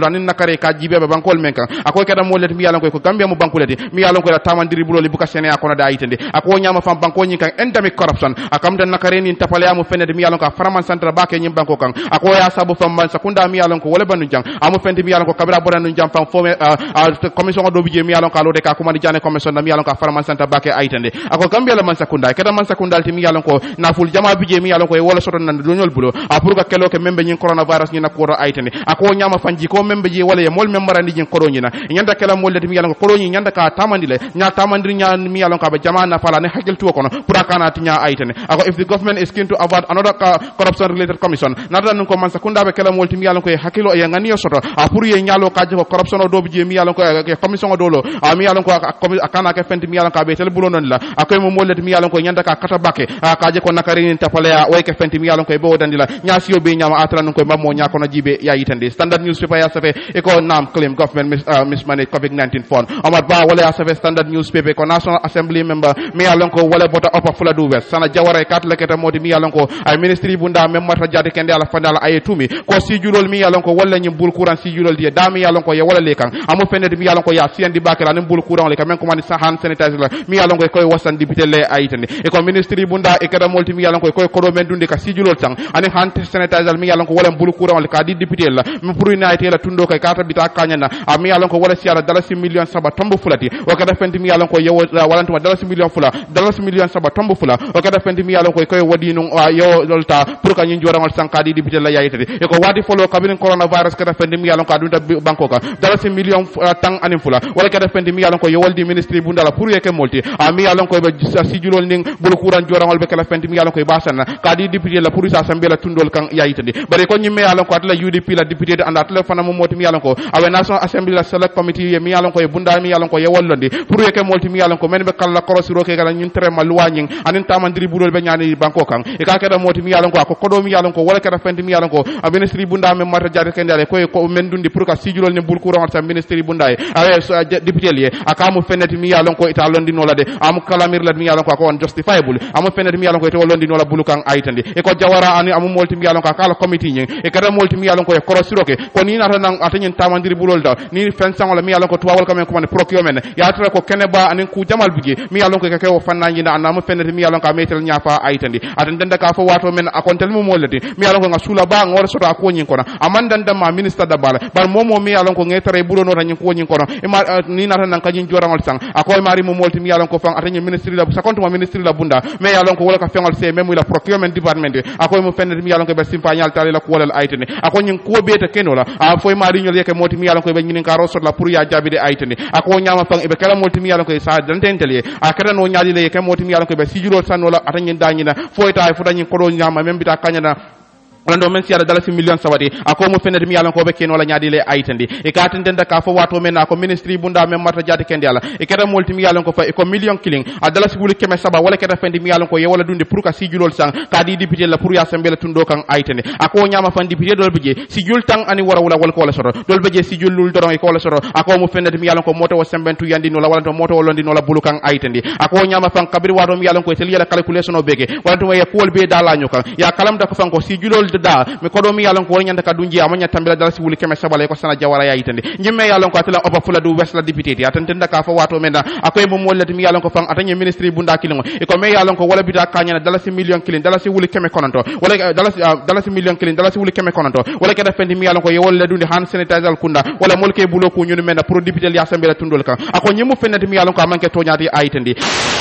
tare ka jibe bankol men kan ako keda molleti mi yalon ko gambia mo bankuleti mi yalon ko la tamandiri buloli buka sene akono da itende ako nyama fam banko nyi kan endemic corruption akam den nakareni tapale amu fenede mi yalon ko faraman central bake nyim banko kan ako ya sabu fam man sakunda mi yalon ko wala banu jang amu fende mi yalon ko kabira boranu jam fam fo commission do bije mi yalon ko alode ka kuma di jane commission mi yalon ko faraman central bake itende ako gambia la man sakunda keda man sakunda ti mi yalon ko naful jama bije mi yalon ko wala soton nan do nyol bulo pour ka kelo ke membe nyin coronavirus nyi nakoro itende ako nyama fanji ko membe je wala ye mol membarandi nyin koro nyina nyanda kala molle mi yalon ko koro nyi nyanda ka tamandile nya tamandiri nya mi yalon ka ba jama na fala ne hagel tuwo kono pour kana ti nya itende ako if the government is keen to avoid another corruption related commission nada nun ko man sakunda be kala molti mi yalon ko hakilo e ngani soto pour ye nyalo ka je ko corruption do bije mi yalon ko commission do lo mi yalon ko akana ka fenti mi yalon ka be tel bulo non la akoy mo molle mi yalon ko nyanda ka kata bakke ka je ko nakari ni tapale ya way ke fenti mi yalon ko be wodandi la nya siyo be nyama atala nun ko mammo nya ko na jibe ya yitande standard newspaper ya safe e ko nam claim government mismanage covid-19 fund amad ba wala ya safe standard newspaper ko national assembly member mi yalon ko wala bota upper fuladu west sana jawara kat leketa modi mi yalon ko ay ministry bunda mem mata jade kende ala fandala ay tumi ko si julol mi yalon ko wala nyim bul courant si julol die da mi yalon ko ya wala lekan amu fende mi yalon ko ya siendi bakela nim bul courant le kam ko man sa hand sanitizer la mi yalon ko koy wasan député le ay tande e ko ministry bunda e kada molti mi yalon ko koy ko do men dundi ka si julol tang ani hand sanitizer mi yalon ko wala bul courant le ka di député la mi pour ina ite la tundo kay kata bita kanyana mi yalon ko wala siara dalasi million saba tombo fulati o kada fenti mi yalon ko yewo walantuma dalasi million fula dalasi million saba tombo fula o kada fenti mi yalon ko koy wadi no yo dolta pour ka nyin jorangal sankadi député la yayitade e ko wadi folo kabin coronavirus kada fendi mi yalon ko adunta banko ka dalasi million tang anim fula wala kada fendi mi yalon ko yo waldi ministry bundala pour yeke molti mi yalon ko be si julol ning bul kuran jorangal be kala fendi mi yalon ko basana kadi député la pour sa sambela tundol kan yayitade bare ko nyimme yalon ko atla UDP la député de anda atla fana mo moti mi yalon ko awe national assembly la select committee mi yalon ko bunda mi yalon ko ye wollondi pour yeke molti mi yalon ko men be kala korosiro ke gala nyin tere ma luwañing anin tamandiri budol be nyaani banko kan e ka keda moti mi yalon ko ko do mi yalon ko wala keda fendi mi yalon ko a ministry bunda me mata jare kendale ko men dundi pour ka sijulol ne bul courant sa ministry bunda e awe député lié akamu feneti mi yalon ko ita londi no la de am kalamir la mi yalon ko on justifiable am feneti mi yalon ko ita londi no la bulukan aytandi e ko jawara ani am molti mi yalon ko kala committee nyi e kada molti mi yalon ko e korosiro ke ko ni nata nan atanyin tamandiri budol da ni fensan wala mi yalon ko tuwawol kam ko man procurement ya tara ko keneba anin ku jamal bigi mi yalon ko ke o fannaji na anama feneti mi yalon ko metel nyafa aytandi atan denda ka fo wato men akontel mo molati mi yalon ko nga sula ba ngor soto ko nyin kono amandan dama ministre da bala bar momo mi yalon ko ngetere bulo no tan ko nyin kono ni nata nan kanyin jorangal sang akoy mari mo molti mi yalon ko fang atanyi ministre la sa konto ministre la bunda me yalon ko wala ka fengal se même la procurement department akoy mo feneti mi yalon ko be simpanyal tali la ko wala aytandi akoy nyin ko beta kenola a foy mari nyol yeke moti mi yalon ko be nyin ka rosot la pour ya jabide aytandi ako nyama fang e be kala molti mi yalon ko sa dantentele a kada no nyaali le yeke moti mi yalon ko be sijulo sanola atanyi danyina foyta fu danyi ko do nyama même bita kanyana wala men siara dalasi million sawadi ako mo fenede mi yalon ko be ken wala nyaadi le aytandi e ka tan denda ka fo wato men ko ministry bunda men mata jati ken yalla e kada molti mi yalon ko fa e ko million killing a dalasi wuli keme saba wala kada fendi mi yalon ko ye wala dunde pour ka sijulol sang ka di député la pour ya sembele tundo kan aytandi ako nyama fan député dol beje sijul tang ani wara wala ko wala soro dol beje sijul lul doron e ko wala soro ako mo fenede mi yalon ko moto o sembentu yandi no la wala to moto o londi no la bulu kan aytandi ako nyama fan kabiri wato mi yalon ko tel yela calculation o bege wala to ye pol be dala nyokan ya kalam da ko fan ko sijulol da mi ko do mi yalon ko nyanda ka dunji amanya tambila dal si wuli keme sabale ko sana jawara ya yitande nyimme yalon ko atela opa fula du west la député ya tan tenda ka fa wato menda akoy mo mollati mi yalon ko fang atanye ministry bunda kilingo e ko me yalon ko wala bita kanyana dal si million kilin dal si wuli keme kononto wala dal si million kilin dal si wuli keme kononto wala ka defendi mi yalon ko ye wolle dundi hand sanitizer kunda wala molke bulo ko nyunu menda pro député ya sambela tundol kan ako nyimu fenati mi yalon ko amanke toñati ayitandi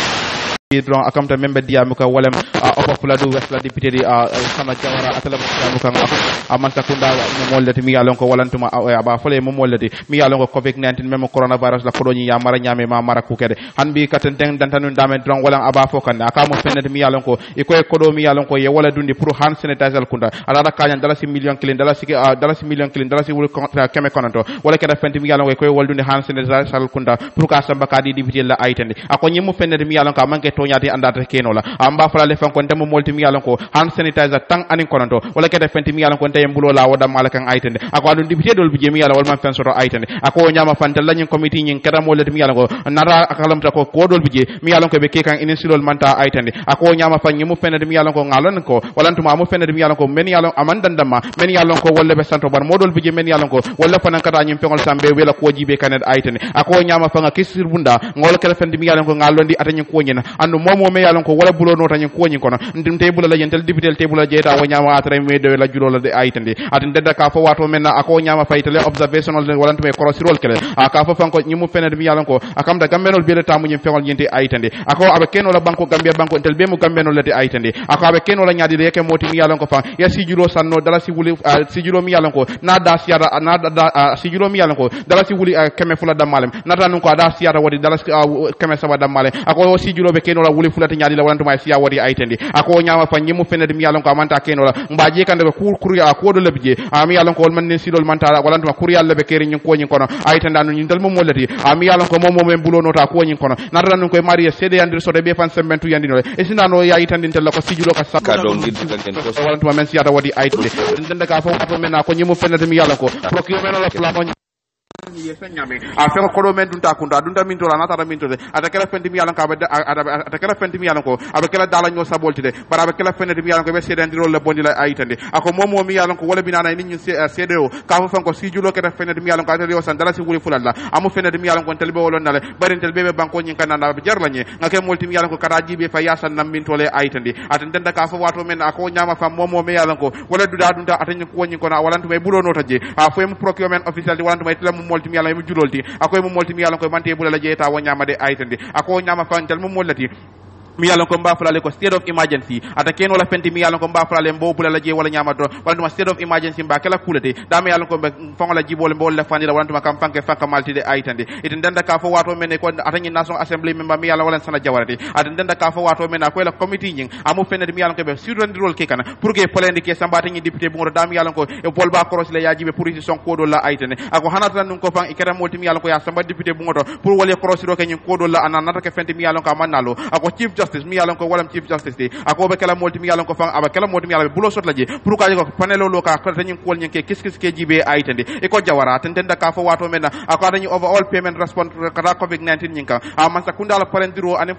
dron akamta membe diamu ka walem opa fuladu west la député di sama jawara atala diamu kan amanta kunda mo mollati mi yalon ko walantuma aba fole mo mollati mi yalon ko covid-19 memo coronavirus la kodoni ya mara nyame ma mara kukede hanbi katen den dantanu dame dron walan aba fokande akamo fenede mi yalon ko e ko kodo mi yalon ko ye wala dundi pour hand sanitizer kunda ala kanyan dalasi million kilin dalasi million kilin dalasi wul keme konanto wala kada fenti mi yalon ko wal dundi hand sanitizer kunda pour ka samba ka di député la aytande ako nyimu fenede mi yalon ka manke toñati andata kenola amba fala le fanko ndemo molti mi yalon ko hand sanitizer tang anin kononto wala kete fenti mi yalon ko tay mbulo la wada mala kan aytende ako adun dibite dol bije mi yalla wal man fen soto aytende ako nyama fanta lañin committee nyin kada molati mi yalon ko nara akalamta ko dol bije mi yalon ko be kekan inisilol manta aytende ako nyama fan nyimu fenede mi yalon ko ngalon ko wala ntuma mu fenede mi yalon ko men yalon amandandama men yalon ko wolle be santo bar modol bije men yalon ko wala fanan kata nyim pengol sambe wela ko jibe kanet aytende ako nyama fanga kisir bunda ngol kala fendi mi yalon ko ngalondi atanyi ko nyina andu momo me yalon ko wala bulo no tanyi ko nyin kono ndim tebula la yentel dibitel tebula jeta wo nyama atra me de la julo la de aytende atin dedda ka fo wato men ako nyama faytele observational wala ntume crossirol kele aka fo fanko nyimu fenede mi yalon ko akam da gambenol bele tamu nyim fengol yente aytende ako abe keno la banko gambia banko tel be mu gambenol la de aytende ako abe keno la nyaadi de ke moti mi yalon ko fa ya sijuro sanno dala si wuli sijuro mi yalon ko na da siara na da sijuro mi yalon ko dala si wuli keme fula damalem nata nun ko da siara wadi dala keme saba damalem ako sijuro be keno la wuli fulati nyaadi la wala ntuma siya wadi aytende ako nyama fa nyimu fenede mi yalon ko amanta keno la mbaje kande ko kurya ko do lebje mi yalon ko man ne sidol manta wala ntuma kurya lebe keri nyin ko nyin kono aytende anu nyin dal mo molati mi yalon ko momo men bulo nota ko nyin kono nata nun ko maria sede yandir so de be fan sembentu yandino e sinano ya itandinte la ko sijulo ka sakka do ngir digal ko wala ntuma men siata wadi aytende ndenda ka fo wato men ko nyimu fenede mi yalon ko procurement la plamo afeka kodo men dunta kunda dunta min tola nata min tole atakela fendi mi yalan ka atakela fendi mi yalan ko abakela dala nyo saboltide bara abakela fendi mi yalan ko be seden dirol le bondi la aytande ako momo mi yalan ko wala binana ni nyi cdo ka fo fanko sijulo keta fendi mi yalan ko atali wasan dala si wuli fulalla amu fendi mi yalan ko telbe wolon nale bari telbe be banko nyi kanana be jarlanye ngake molti mi yalan ko kada jibe fa yasan nam min tole aytande atende ka fo wato men ako nyama fam momo mi yalan ko wala duda dunta atany ko nyi ko na wala ntuma bulo no taje a fo em procurement official di wala ntuma molti mi yalla mi julolti akoy mo molti mi yalla ko mante bula la jeyta wo nyama de aytande ako nyama fantal mo mollati mi yalon ko mbafalale ko state of emergency ata ken wala fenti mi yalon ko mbafalale mbo bula la je wala nyama do wala dum state of emergency mba kala kulete da mi yalon ko be fongola jibole mbo le fandi wala dum kam fanke fanka malti de aytande iten danda ka fo wato men ko ata ni national assembly member mi yalla wala sana jawarati ata danda ka fo wato men ko la committee nying amu fenede mi yalon ko be surrender role ke kana pour que polende ke sambata ni député bu ngodo da mi yalon ko e bolba cross le yajibe pour son ko do la aytande ako hanata nun ko fan ikara multi mi yalon ko ya samba député bu ngodo pour wala cross do ke nyin ko do la anana ke fenti mi yalon ko manalo ako chief mi yalon ko walam chief justice de ako be kala multi mi yalon ko fan aba kala multi mi yalon bulo sot laje pour ka ko panelo lo ka ko tan ko nyin ke kis ke jibe aytande e ko jawara tan den da ka fo wato men ako adani overall payment response kata covid-19 nyinka man sakunda la parendiro ani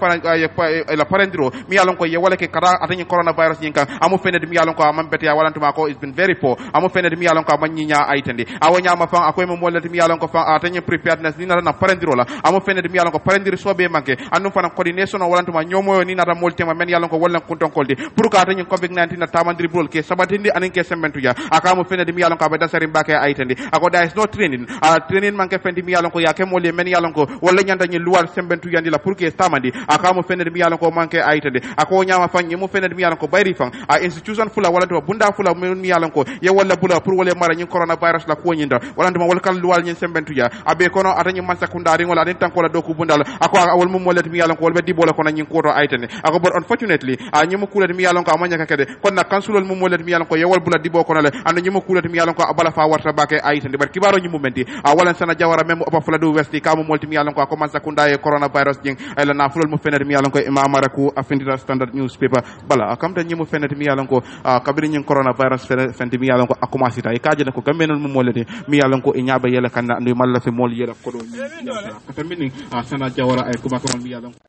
la parendiro mi yalon ko ye wala ke kata atani coronavirus nyinka amu fenede mi yalon ko am beti ya walantuma ko it's been very poor amu fenede mi yalon ko am nyinya aytande awo nyama fan akoy mo molati mi yalon ko fan atani preparedness ni na parendiro la amu fenede mi yalon ko parendiro sobe manke anu fan coordination walantuma nyomo ni na moltema men yalon ko wallan kunton kolde pour ka tan covid-19 na tamandiri brol ke sabatindi anin ke sembentu ya akamu fenede mi yalon ko be dasari mbake aytande ako there is no training training manke fendi mi yalon ko ya ke molle men yalon ko walla nyanda ni luwal sembentu yandi la pour que tamandi akamu fenede mi yalon ko manke aytande ako nyama fanyi mu fenede mi yalon ko bayri fan institution fula wala to bunda fula mi yalon ko ye walla bula pour wala mara ni coronavirus la ko nyinda wala to wala kal luwal nyen sembentu ya abe kono atani man sakundari wala den tankola doku bundal ako awol mu molle mi yalon ko wala di bola kono nyin ko to aytande ako but unfortunately nyimu kulati mi yalon ko amanya kede kon na kansulol mum molati mi yalon ko yewol bula dibo kono le ando nyimu kulati mi yalon ko abala fa warta bake aytande bar kibaro nyimu menti wala sana jawara mem opa fula do westi kamu molti mi yalon ko ko man sakunda e coronavirus jing ay la na fulol mu fenede mi yalon ko imama raku afindira standard newspaper bala akam tan nyimu fenede mi yalon ko kabiri nyin coronavirus fenede mi yalon ko akuma sita e kaje ko gambenol mum molati mi yalon ko e nyaaba yela kanna andu malla fe mol yela ko do katamini sana jawara ay kuma ko mi yalon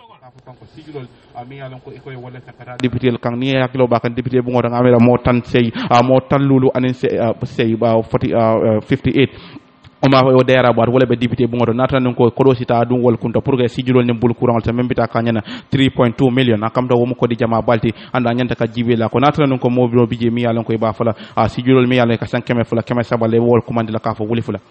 ko sigilol mi yalon ko ikoy wala sakata député kan ni yakilo ba kan député bu ngoda ngamela mo tan sey mo tan lulu anen sey ba 58 oma o dera boat wala be député bu ngodo natan ko kodo sita dum wol kunta pour que sijulol ne bul courant ta même bita kanyana 3.2 million akam do mo ko di jama balti anda nyanta ka jibela ko natan ko mo bi je mi yalon ko ba fala sijulol mi yalon ka 5 fula keme sabale wol commande la ka fo wuli fula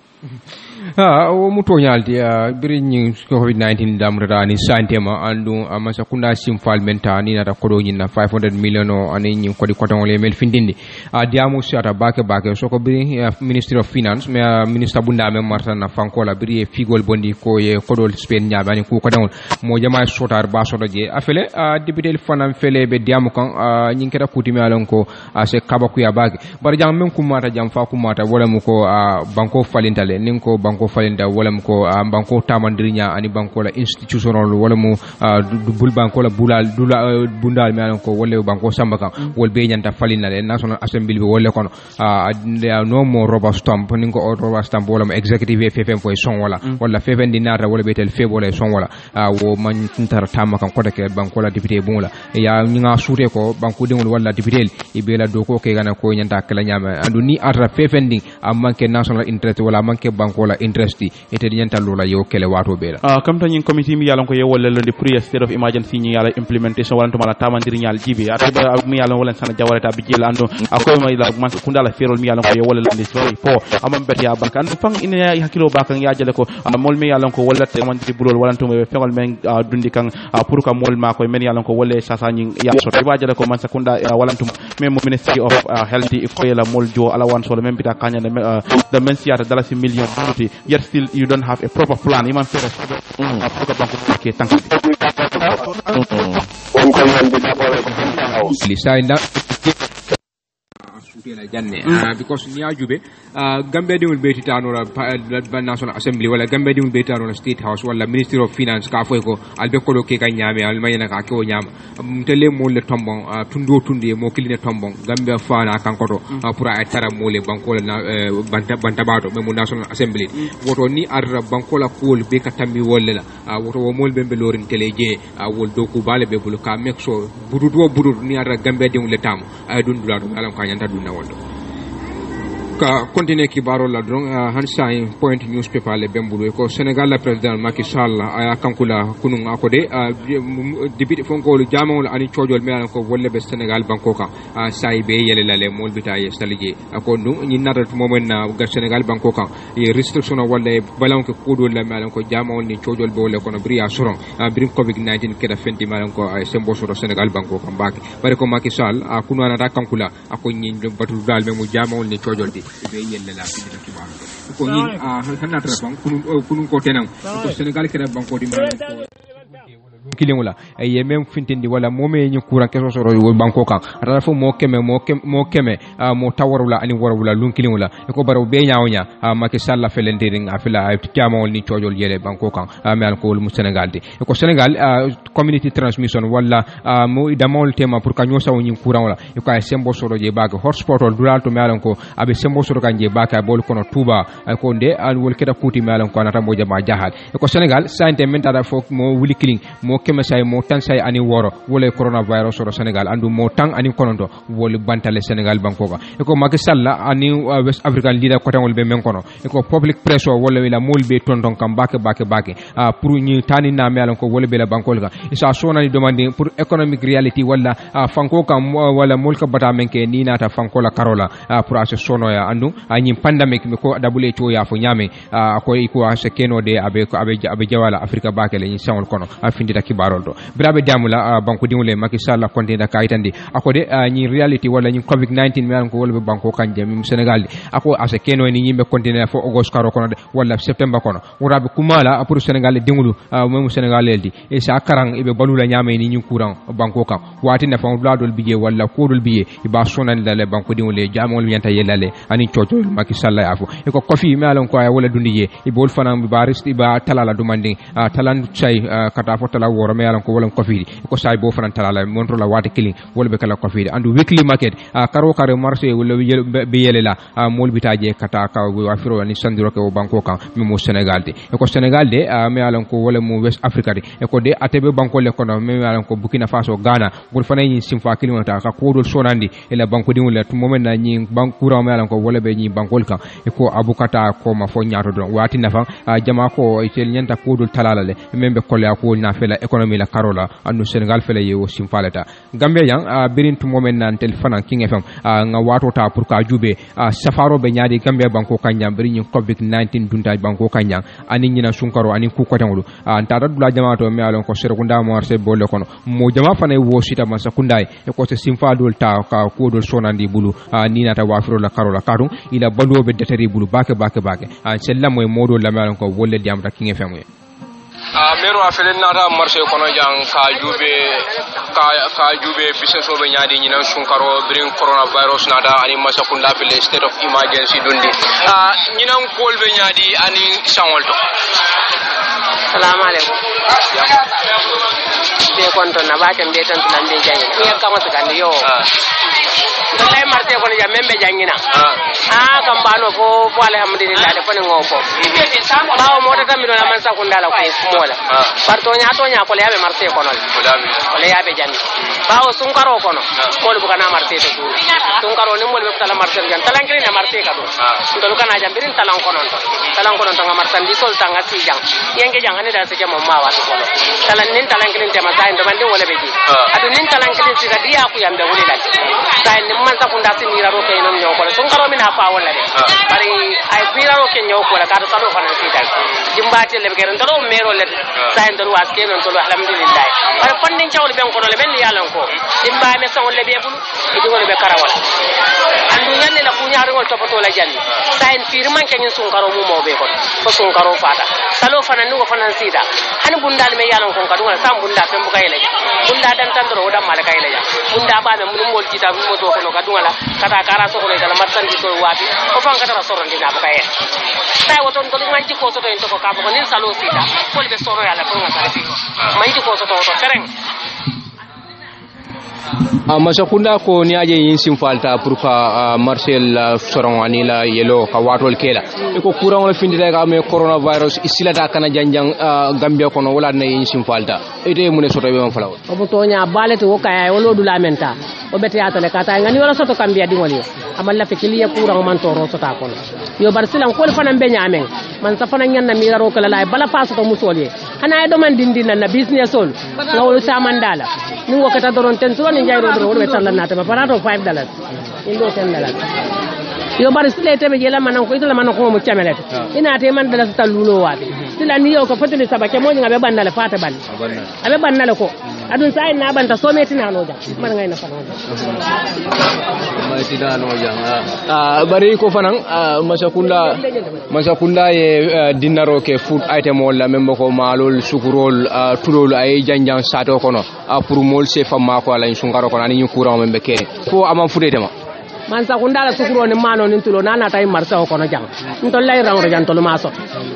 o muto nyalti biri nyi covid-19 damrata ni santema andu amasa kunda simfal menta ni nata kodo nyina 500 million o ani nyi ko di koton le mel findindi diamu sata bake so ko biri ministry of finance me minister bunda me marta na fankola biri figol bondi ko ye kodol spain nyabani ku ko dawon mo jama sotar ba so je afele député fanam fele be diamu kan nyi keda kutimi alon ko se kabaku ya bake bar jam men ku mata jam fa ku mata wala mu ko banko falinta le nin ko banko falinda wala ko banko tamandirinya ani banko la institutional wala mo bul banko la bulal bundal mi alon ko wala banko sambaka wol be nyanta falina le national assembly be wala kono no mo roba stamp nin ko roba stamp wala mo executive FFM fo son wala fefen di nata wala betel fe wala son wala wo man tar tamaka ko de banko la député bungula ya nga soute ko banko dingol wala député ibe la do ko ke gana ko nyanta kala nyama andu ni atra fefendi manke national interest wala manke banko la interest ete nyanta lola yo kele wato bela kam tan committee mi yalon ko yewol le pre state of emergency ni yala implementation wala to mala tamandiri nyal jibe ata mi yalon wala sana jawarata bi jela ando akoy may la man kundala ferol mi yalon ko yewol le very po amam bet ya bankan fang ina hakilo bakan ya jale ko mol mi yalon ko wala tamandiri bulol wala to me fengol men dundi kan pour ka mol ma ko men yalon ko wala sasa ni ya so to ba jale ko man sakunda wala to même ministry of health ko la mol jo ala wan so même bita kanya the men siata dalasi million duty yet still you don't have a proper plan iman fere a proper banko ke tank lisainda la janne because ni ajube Gambia dimul beti tano la national assembly wala Gambia dimul beti tano la state house wala ministry of finance ka foy ko albe ko ke ka nyame al mayena ka ko nyama tele mo le tombon tundo tunde mo kiline tombon Gambia fana kankoto pour ay tara mo le banko la banta bato me national assembly woto ni arra banko la ko be ka tammi wolle la woto wo mol be lorin teleje wol doku bale be bulu ka mek so budut ni arra Gambia dimul le tam ay dundula do alam ka nyanta dunna ka continue ki baro la drong hansain point newspaper le bembulu ko Senegal la president Macky Sall aya kankula kunun akode député fonko jamawol ani ciojol me ko wolle be Senegal banko ka say be yele la le mol bitaye stalije ko dum ni narat momen na ga Senegal banko ka e restriction wala balon ko kodol la me ko jamawol ni ciojol be wolle kono bri assuron bri covid-19 keda fenti me ko ay sembo soro Senegal banko ka mbake bare ko Macky Sall kunu ana kankula ako nyi batul dal me mu jamawol ni ciojol di be yelle la fi de kibar ko ni hanna trapang kunun ko tenan ko Senegal keda banko di ko kilingula ay même fintindi wala momé ñu courant kesso soro banko kan ata fo mo keme mo tawarula ani warula lun kilingula ko baraw be nyaawnya Macky Sall felendering afila ay tiamol ni ciojol yele banko kan amel ko mu Senegal di ko Senegal community transmission wala mo damol tema pour ka ñosaw ñu courant wala ko ay sembo soro je bag hotspot dural to melon ko abe sembo soro kan je baka bol kono Touba ko nde al wol keda kuti melon ko nata mo jama jahal ko Senegal sante mentada fo mo wuli kiling mo keme say mo tan say ani woro wala coronavirus ro Senegal andu mo tan ani konondo wala bantale Senegal banko ka ko Macky Sall ani West African leader ko tangol be men kono ko public press wala wala molbe tonton kam bake pour ni tani na melon ko wala be la banko ka isa sona ni demande pour economic reality wala fanko kam wala molka bata menke ni nata fanko la karola pour asse sono ya andu ani pandemic mi ko dabule to ya fo nyame ko iko asse keno de abe jawala Africa bake le ni sawol kono afindi kibarol do brabe damula banko dimule Macky Sall kontinda kayitandi akode ni reality wala ni covid-19 mi ko wala banko kanje mi Senegal ako ase keno ni yimbe kontinda fo august karo kono wala september kono wurabe kumala pour Senegal dingulu memu Senegal eldi e sa karang ibe balula nyame ni courant banko kam wati na fa dul biye wala kodul biye iba sonan la banko dimule jamol yanta yelale ani ciocio Macky Sall afu e ko kofi mi alon ko wala dundiye ibol fanam barist iba talala dumandi talan chay kata fo tala woro me yalan ko wolam kofidi ko say bo fanan talala monto la wati killing wala be kala kofidi andu weekly market karo marché wala be yele la mol bitaje kata ka wafiro ni sandiro ko banko kan mi mo Senegal de ko Senegal de me yalan ko wala mo West Africa de ko de atebe banko le kono me yalan ko Burkina Faso Ghana bul fanay ni simfa kilimata ka ko dol sonandi ela banko di wala to moment na ni banko ra me yalan ko wala be ni bankol kan ko abukata ko ma fo nyaato don wati nafa jama ko itel nyanta ko dol talala le membe kolle ko na fela economy la karola anu Senegal fele yewo simfaleta Gambia yang birin to moment nan telefona King FM nga wato ta pour ka jube safaro be nyaadi Gambia banko kanyam birin covid-19 dunta banko kanyam ani nyina sunkaro ani ku kotangulu anta dula jama to me alon ko serkunda mo arse bolle kono mo jama fane wo sita man sakundai e ko se simfa dol ta ka ko dol sonandi bulu ni nata wafiro la karola kadum ila bando be deteri bulu bake sellam moy modol la me alon ko wolle diam ta King FM mero afele nata marché kono jang ka jube business obe nyaadi nyina sunkaro bring coronavirus nata ani masakunda fele state of emergency dundi nyina kolbe nyaadi ani sangolto assalamu alaikum be konto na ba tan be tan tan be jangi ni ka ma kan yo dalay marché kono ya membe jangina kam bano fo alhamdulillah de fane ngoko bawo mota tammi don man sakunda la ko mola parto nya ko le yabe marché kono ko le yabe jangi bawo sunkaro kono ko lu kana marché to sunkaro ni mo le tala marché jan talankri na marché ka do to lu kana jambirin talan kono to ngamartan di sol tanga si jang yenge jang ani da se jamo ma wa kono talan nin talankri te ma sai ndo man di wala beji adu nin talankri si ga dia ku yambe wuli la sai ni man sakunda si mira ro kay non nyoko sunkaro min ha pa wala de bari ay mira ro ke nyoko la ka to fana si dal jimbati le geren to mero le sai ndo waske non to alhamdulillah bari fandin chawle ben ko le ben yalan ko dimba me sawol le be bulu e di wala be karawal andu nyanne la kunyaaru ngol topato la janni sai firman kenyin sunkaro mu mo be ko sunkaro fata salo fana nugo fana sida hani bundal me yalan ko kadu wala sam bunda pembu kayle bunda dan tandro oda mala kayle ja bunda ba me mun mol jita mo to ko kadu wala kata kara so ko le dala martan di so wabi ko fan kata so ron dina ba kaye sai woton to manji ko so to en to ko ka ko nin salo sida ko le be soro yala ko ngata fi manji ko so to tereng masakunda ko ni aje yin simfalta pour ka marcel soron anila yelo ka watol kela ko courant wala findita ka me coronavirus isilata kana janjang gambia kono wala na yin simfalta ite mune soto be man falaw o to nya balete wo kay wolo dula menta o bete atale kata ngani wala soto kambia dingoli amalla fe kiliya courant man to ro sota kono yo bar silan ko fana be nyamen man sa fana nyanna mi garo kala lay bala faso to musoli hana do man dindina na business ol ngawol sa mandala ningo kata doron ten to ni jayro do be talla nata ba parato $5 indo $10 yo bar sile tebe jela manan ko itala manan ko mo chamelet ina te man dala tallulo waade sila ni yo ko fatini sabake mo ngabe bannale fata ban abe bannale ko adun sai na banta so metina no ja man ngay na fana metina no ja bari ko fanan masakunda ye dinaro ke food item wala membo ko malol sukurol tulol ay janjang sato kono pour mol se famma ko ala sungaro kono ani courant membe kere fo amam fudete ma man sakunda la sukuro ni mano ni tulo nana tay marsa ko no jang ntol lay rango jan tolo maso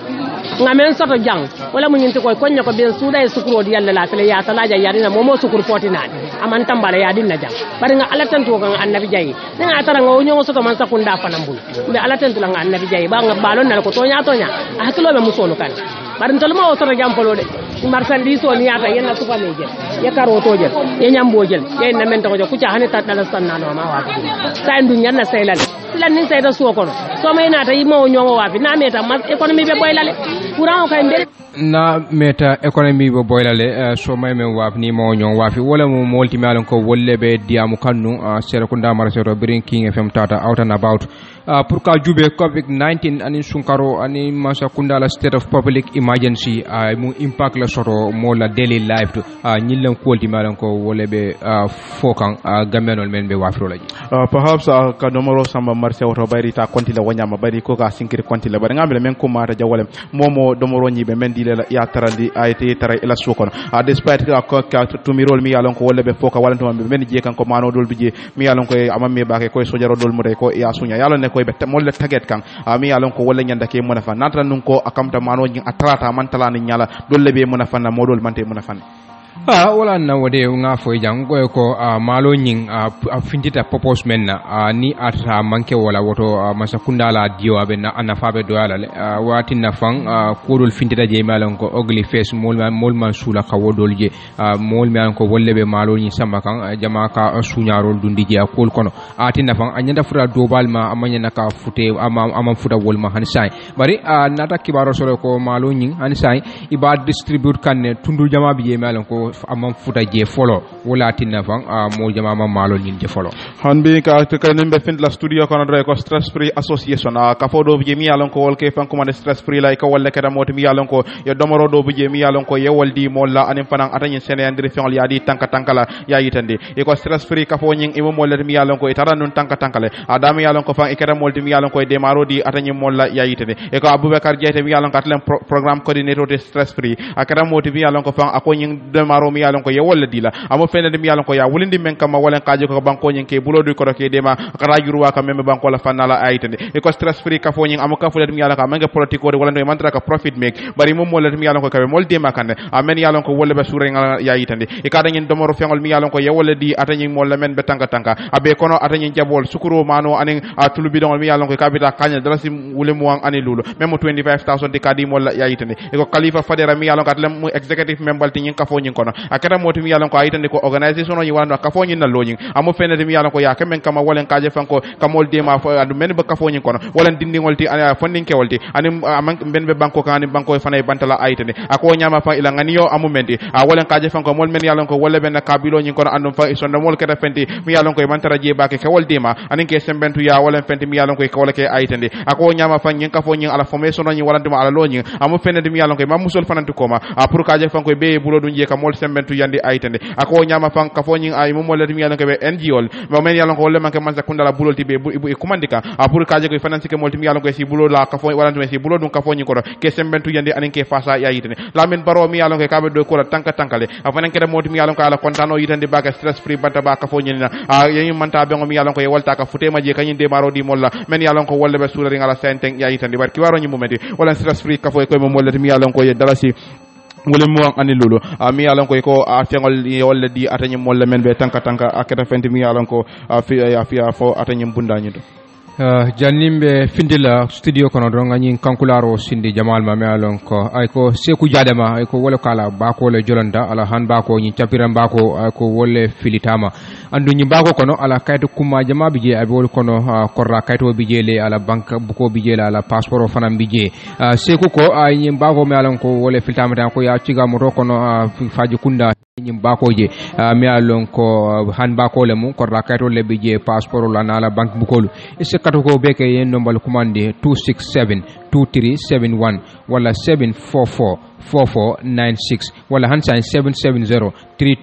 ngamen soto jang wala mu nyinti koy konnya ko ben suuday sukuro di yalla la tele ya talaja yarina momo sukur potinani aman tambala ya dinna jang bari nga alatan to kan annabi jayi nga tara nga wonyo soto man sakunda fanambul be alatan to nga annabi jayi ba nga balon na ko tonya hakilo be musonu kan bari ntol ma soto jam polo de marchandise o ni ata yenna supa meje ya karoto je ya nyambo je ya na men to ko kucha hani tatala sanna no ma wa sa ndu nyanna saylal silan nin sayda suwo kono so may nata yimo nyongo wa fi na meta mas economy be boylale courant kay mbel na meta economy be boylale so may men wa ni mo nyon wa fi wala mo molti malon ko wolle be diamu kannu sere ko ndamara sero bring king fm tata out and about pour ka jube covid-19 ani sunkaro ani masa kundala state of public emergency mu impact la soto mo la daily life to nyillan kolti malon ko wolle be fokan gamenol men be wafro laji perhaps ka nomoro samba marse woto bari ta konti la wanyama bari ko ka sinkiri konti la bari ngamle men ko mata jawale momo domoro nyibe men dile la ya tarandi ayte tara ila sukono despite ka tumirol mi yalon ko wolle be foka walanto men je kan ko mano dol bije mi yalon ko amamme baake ko sojaro dol mo ko ya sunya yalon ne ko be molle taget kan mi yalon ko wolle nyanda ke mona fa natra nun ko akamta mano nyi atrata man tala ni nyala dolle be mona fa na modol mante mona fa wala na wode nga fo jang ko malo nyin findita purpose men ni ata manke wala woto masakunda la dio be na anafabe do ala wati na fang kodol findita je malon ko ugly face mol man sula ka wodol je mol man ko wolle be malo nyi samba kan jama ka sunyarol dundi je akol kono ati na fang anyanda fura dobal ma amanya naka fute amam futa wol ma han sai bari nata kibaro solo ko malo nyin han sai iba distribute kan tundu jama bi je malon ko amam futa je folo wala tinna fan mo jama ma malo nyin je folo han bi ka kanen be fin la studio kono dre ko stress free association ka fodo bi mi yalon ko wol ke fan ko man stress free lay ko wolle kada moti mi yalon ko yo domoro do bi mi yalon ko yewol di molla anim fanan atani sene andri fiol yadi tanka tankala yayitande e ko stress free ka fo nyin imo molle mi yalon ko e tara non tanka tankale adami yalon ko fan e kada molti mi yalon ko e demaro di atani molla yayitande e ko Abubakar Jete mi yalon ko atlen programme coordinator de stress free akada moti mi yalon ko fan ako nyin demaro mi yalon ko yewol dila amo fenede mi yalon ko ya wulindi men kam wolen kaje ko banko nyin ke bulo du ko ke dema rajuru wa kam meme banko la fanala ayitande e ko stress free ka fo nyin amo ka fulet mi yalon ka manga politique ko wala no mantra ka profit make bari mom molle mi yalon ko kabe mol dema kande amen yalon ko wolle be sure ngal yayitande e kada nyin domoro fengol mi yalon ko yewol di atani molle men be tanka tanka abe kono atani jabol sukuro mano anen tulubi dongol mi yalon ko kabita kanya dalasi wule mo an ani lulu même 25000 di kadi molla yayitande e ko khalifa fadera mi yalon ko atlem executive member ti nyin ka fo nyin kono akada moti mi yalon ko ayitande ko organisation o yiwano ka fo nyin na loñin amo fenede mi yalon ko ya kemen kama wolen kaje fanko kamol dema fo adu men be ka fo nyin kono wolen dindingol ti fondin kewolti anim ben be banko kan banko fanay bantala ayitande ako nyama fa ila ngani yo amu menti wolen kaje fanko mol men yalon ko wolle ben kabilo nyin kono andum fa sonno mol keda fenti mi yalon ko mantara je bake kewol dema anin ke sembentu ya wolen fenti mi yalon ko kewol ke ayitande ako nyama fa nyin ka fo nyin ala formation nyin walantuma ala loñin amu fenede mi yalon ko mam musul fanantu koma pour kaje fanko be bulo dun je ka mol sembentu yandi ayitande ako nyama fan ka fo nyin ay mo mol mi yalon ko be NGO mo men yalon ko wolle man ke man sakunda la bulol ti be e kumandika pour kaje ko finance ke mol mi yalon ko si bulo la ka fo walantuma si bulo dun ka fo nyin ko ke sembentu yandi anin ke fasa ya yitane la men baro mi yalon ko kabe do ko la tanka tankale afanen ke mo mi yalon ko ala kontano yitande baga stress free banta ba ka fo nyin na yeñu manta be mi yalon ko e walta ka futema je kanyin de maro di molla men yalon ko wolle be surari ngala senten ya yitande bar ki waro nyi mumeti wala stress free ka fo ko mo molle mi yalon ko ye dalasi wala mo ani lulu mi yalon ko fengol wolle di atani molle men be tanka tanka aketa fenti mi yalon ko fi fo atani bundani do jannimbe findila studio kono don ngani kankularo sindi jamal ma mealon ko ay ko seku jadema ay ko wala kala bako le jolanda ala han bako ni chapiran bako ay ko wolle filitama andu ni bako kono ala kayto kuma jama bije ay wol kono korra kayto bije le ala bank buko bije le ala passeport fanam bije seku ko ay ni bako mealon ko wolle filitama tan ko ya ciga mo to kono faji kunda nyim bakoje mi alon ko han bakole mum ko rakato le bije passeport la nala bank bukolu e se kato ko beke yen nombal commande 267 2371 wala 744 4496 wala hansa 770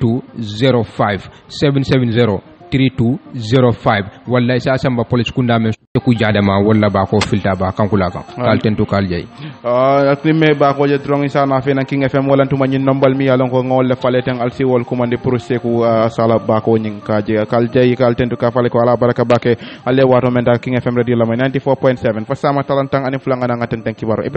3205 770 3205 walla isa samba police kunda men ku jadama walla ba ko filta ba kankula kan kal tentu kal jay akni me ba ko je drong isa na fe na King FM wala tuma nyin nombal mi yalon ko ngol le fale ten alsi wol commande pour seku sala ba ko nyin ka je kal jay kal tentu ka fale ko ala baraka bake alle wato men da King FM radio la 94.7 fa sama talantang ani fulanga na ngaten ten kibaro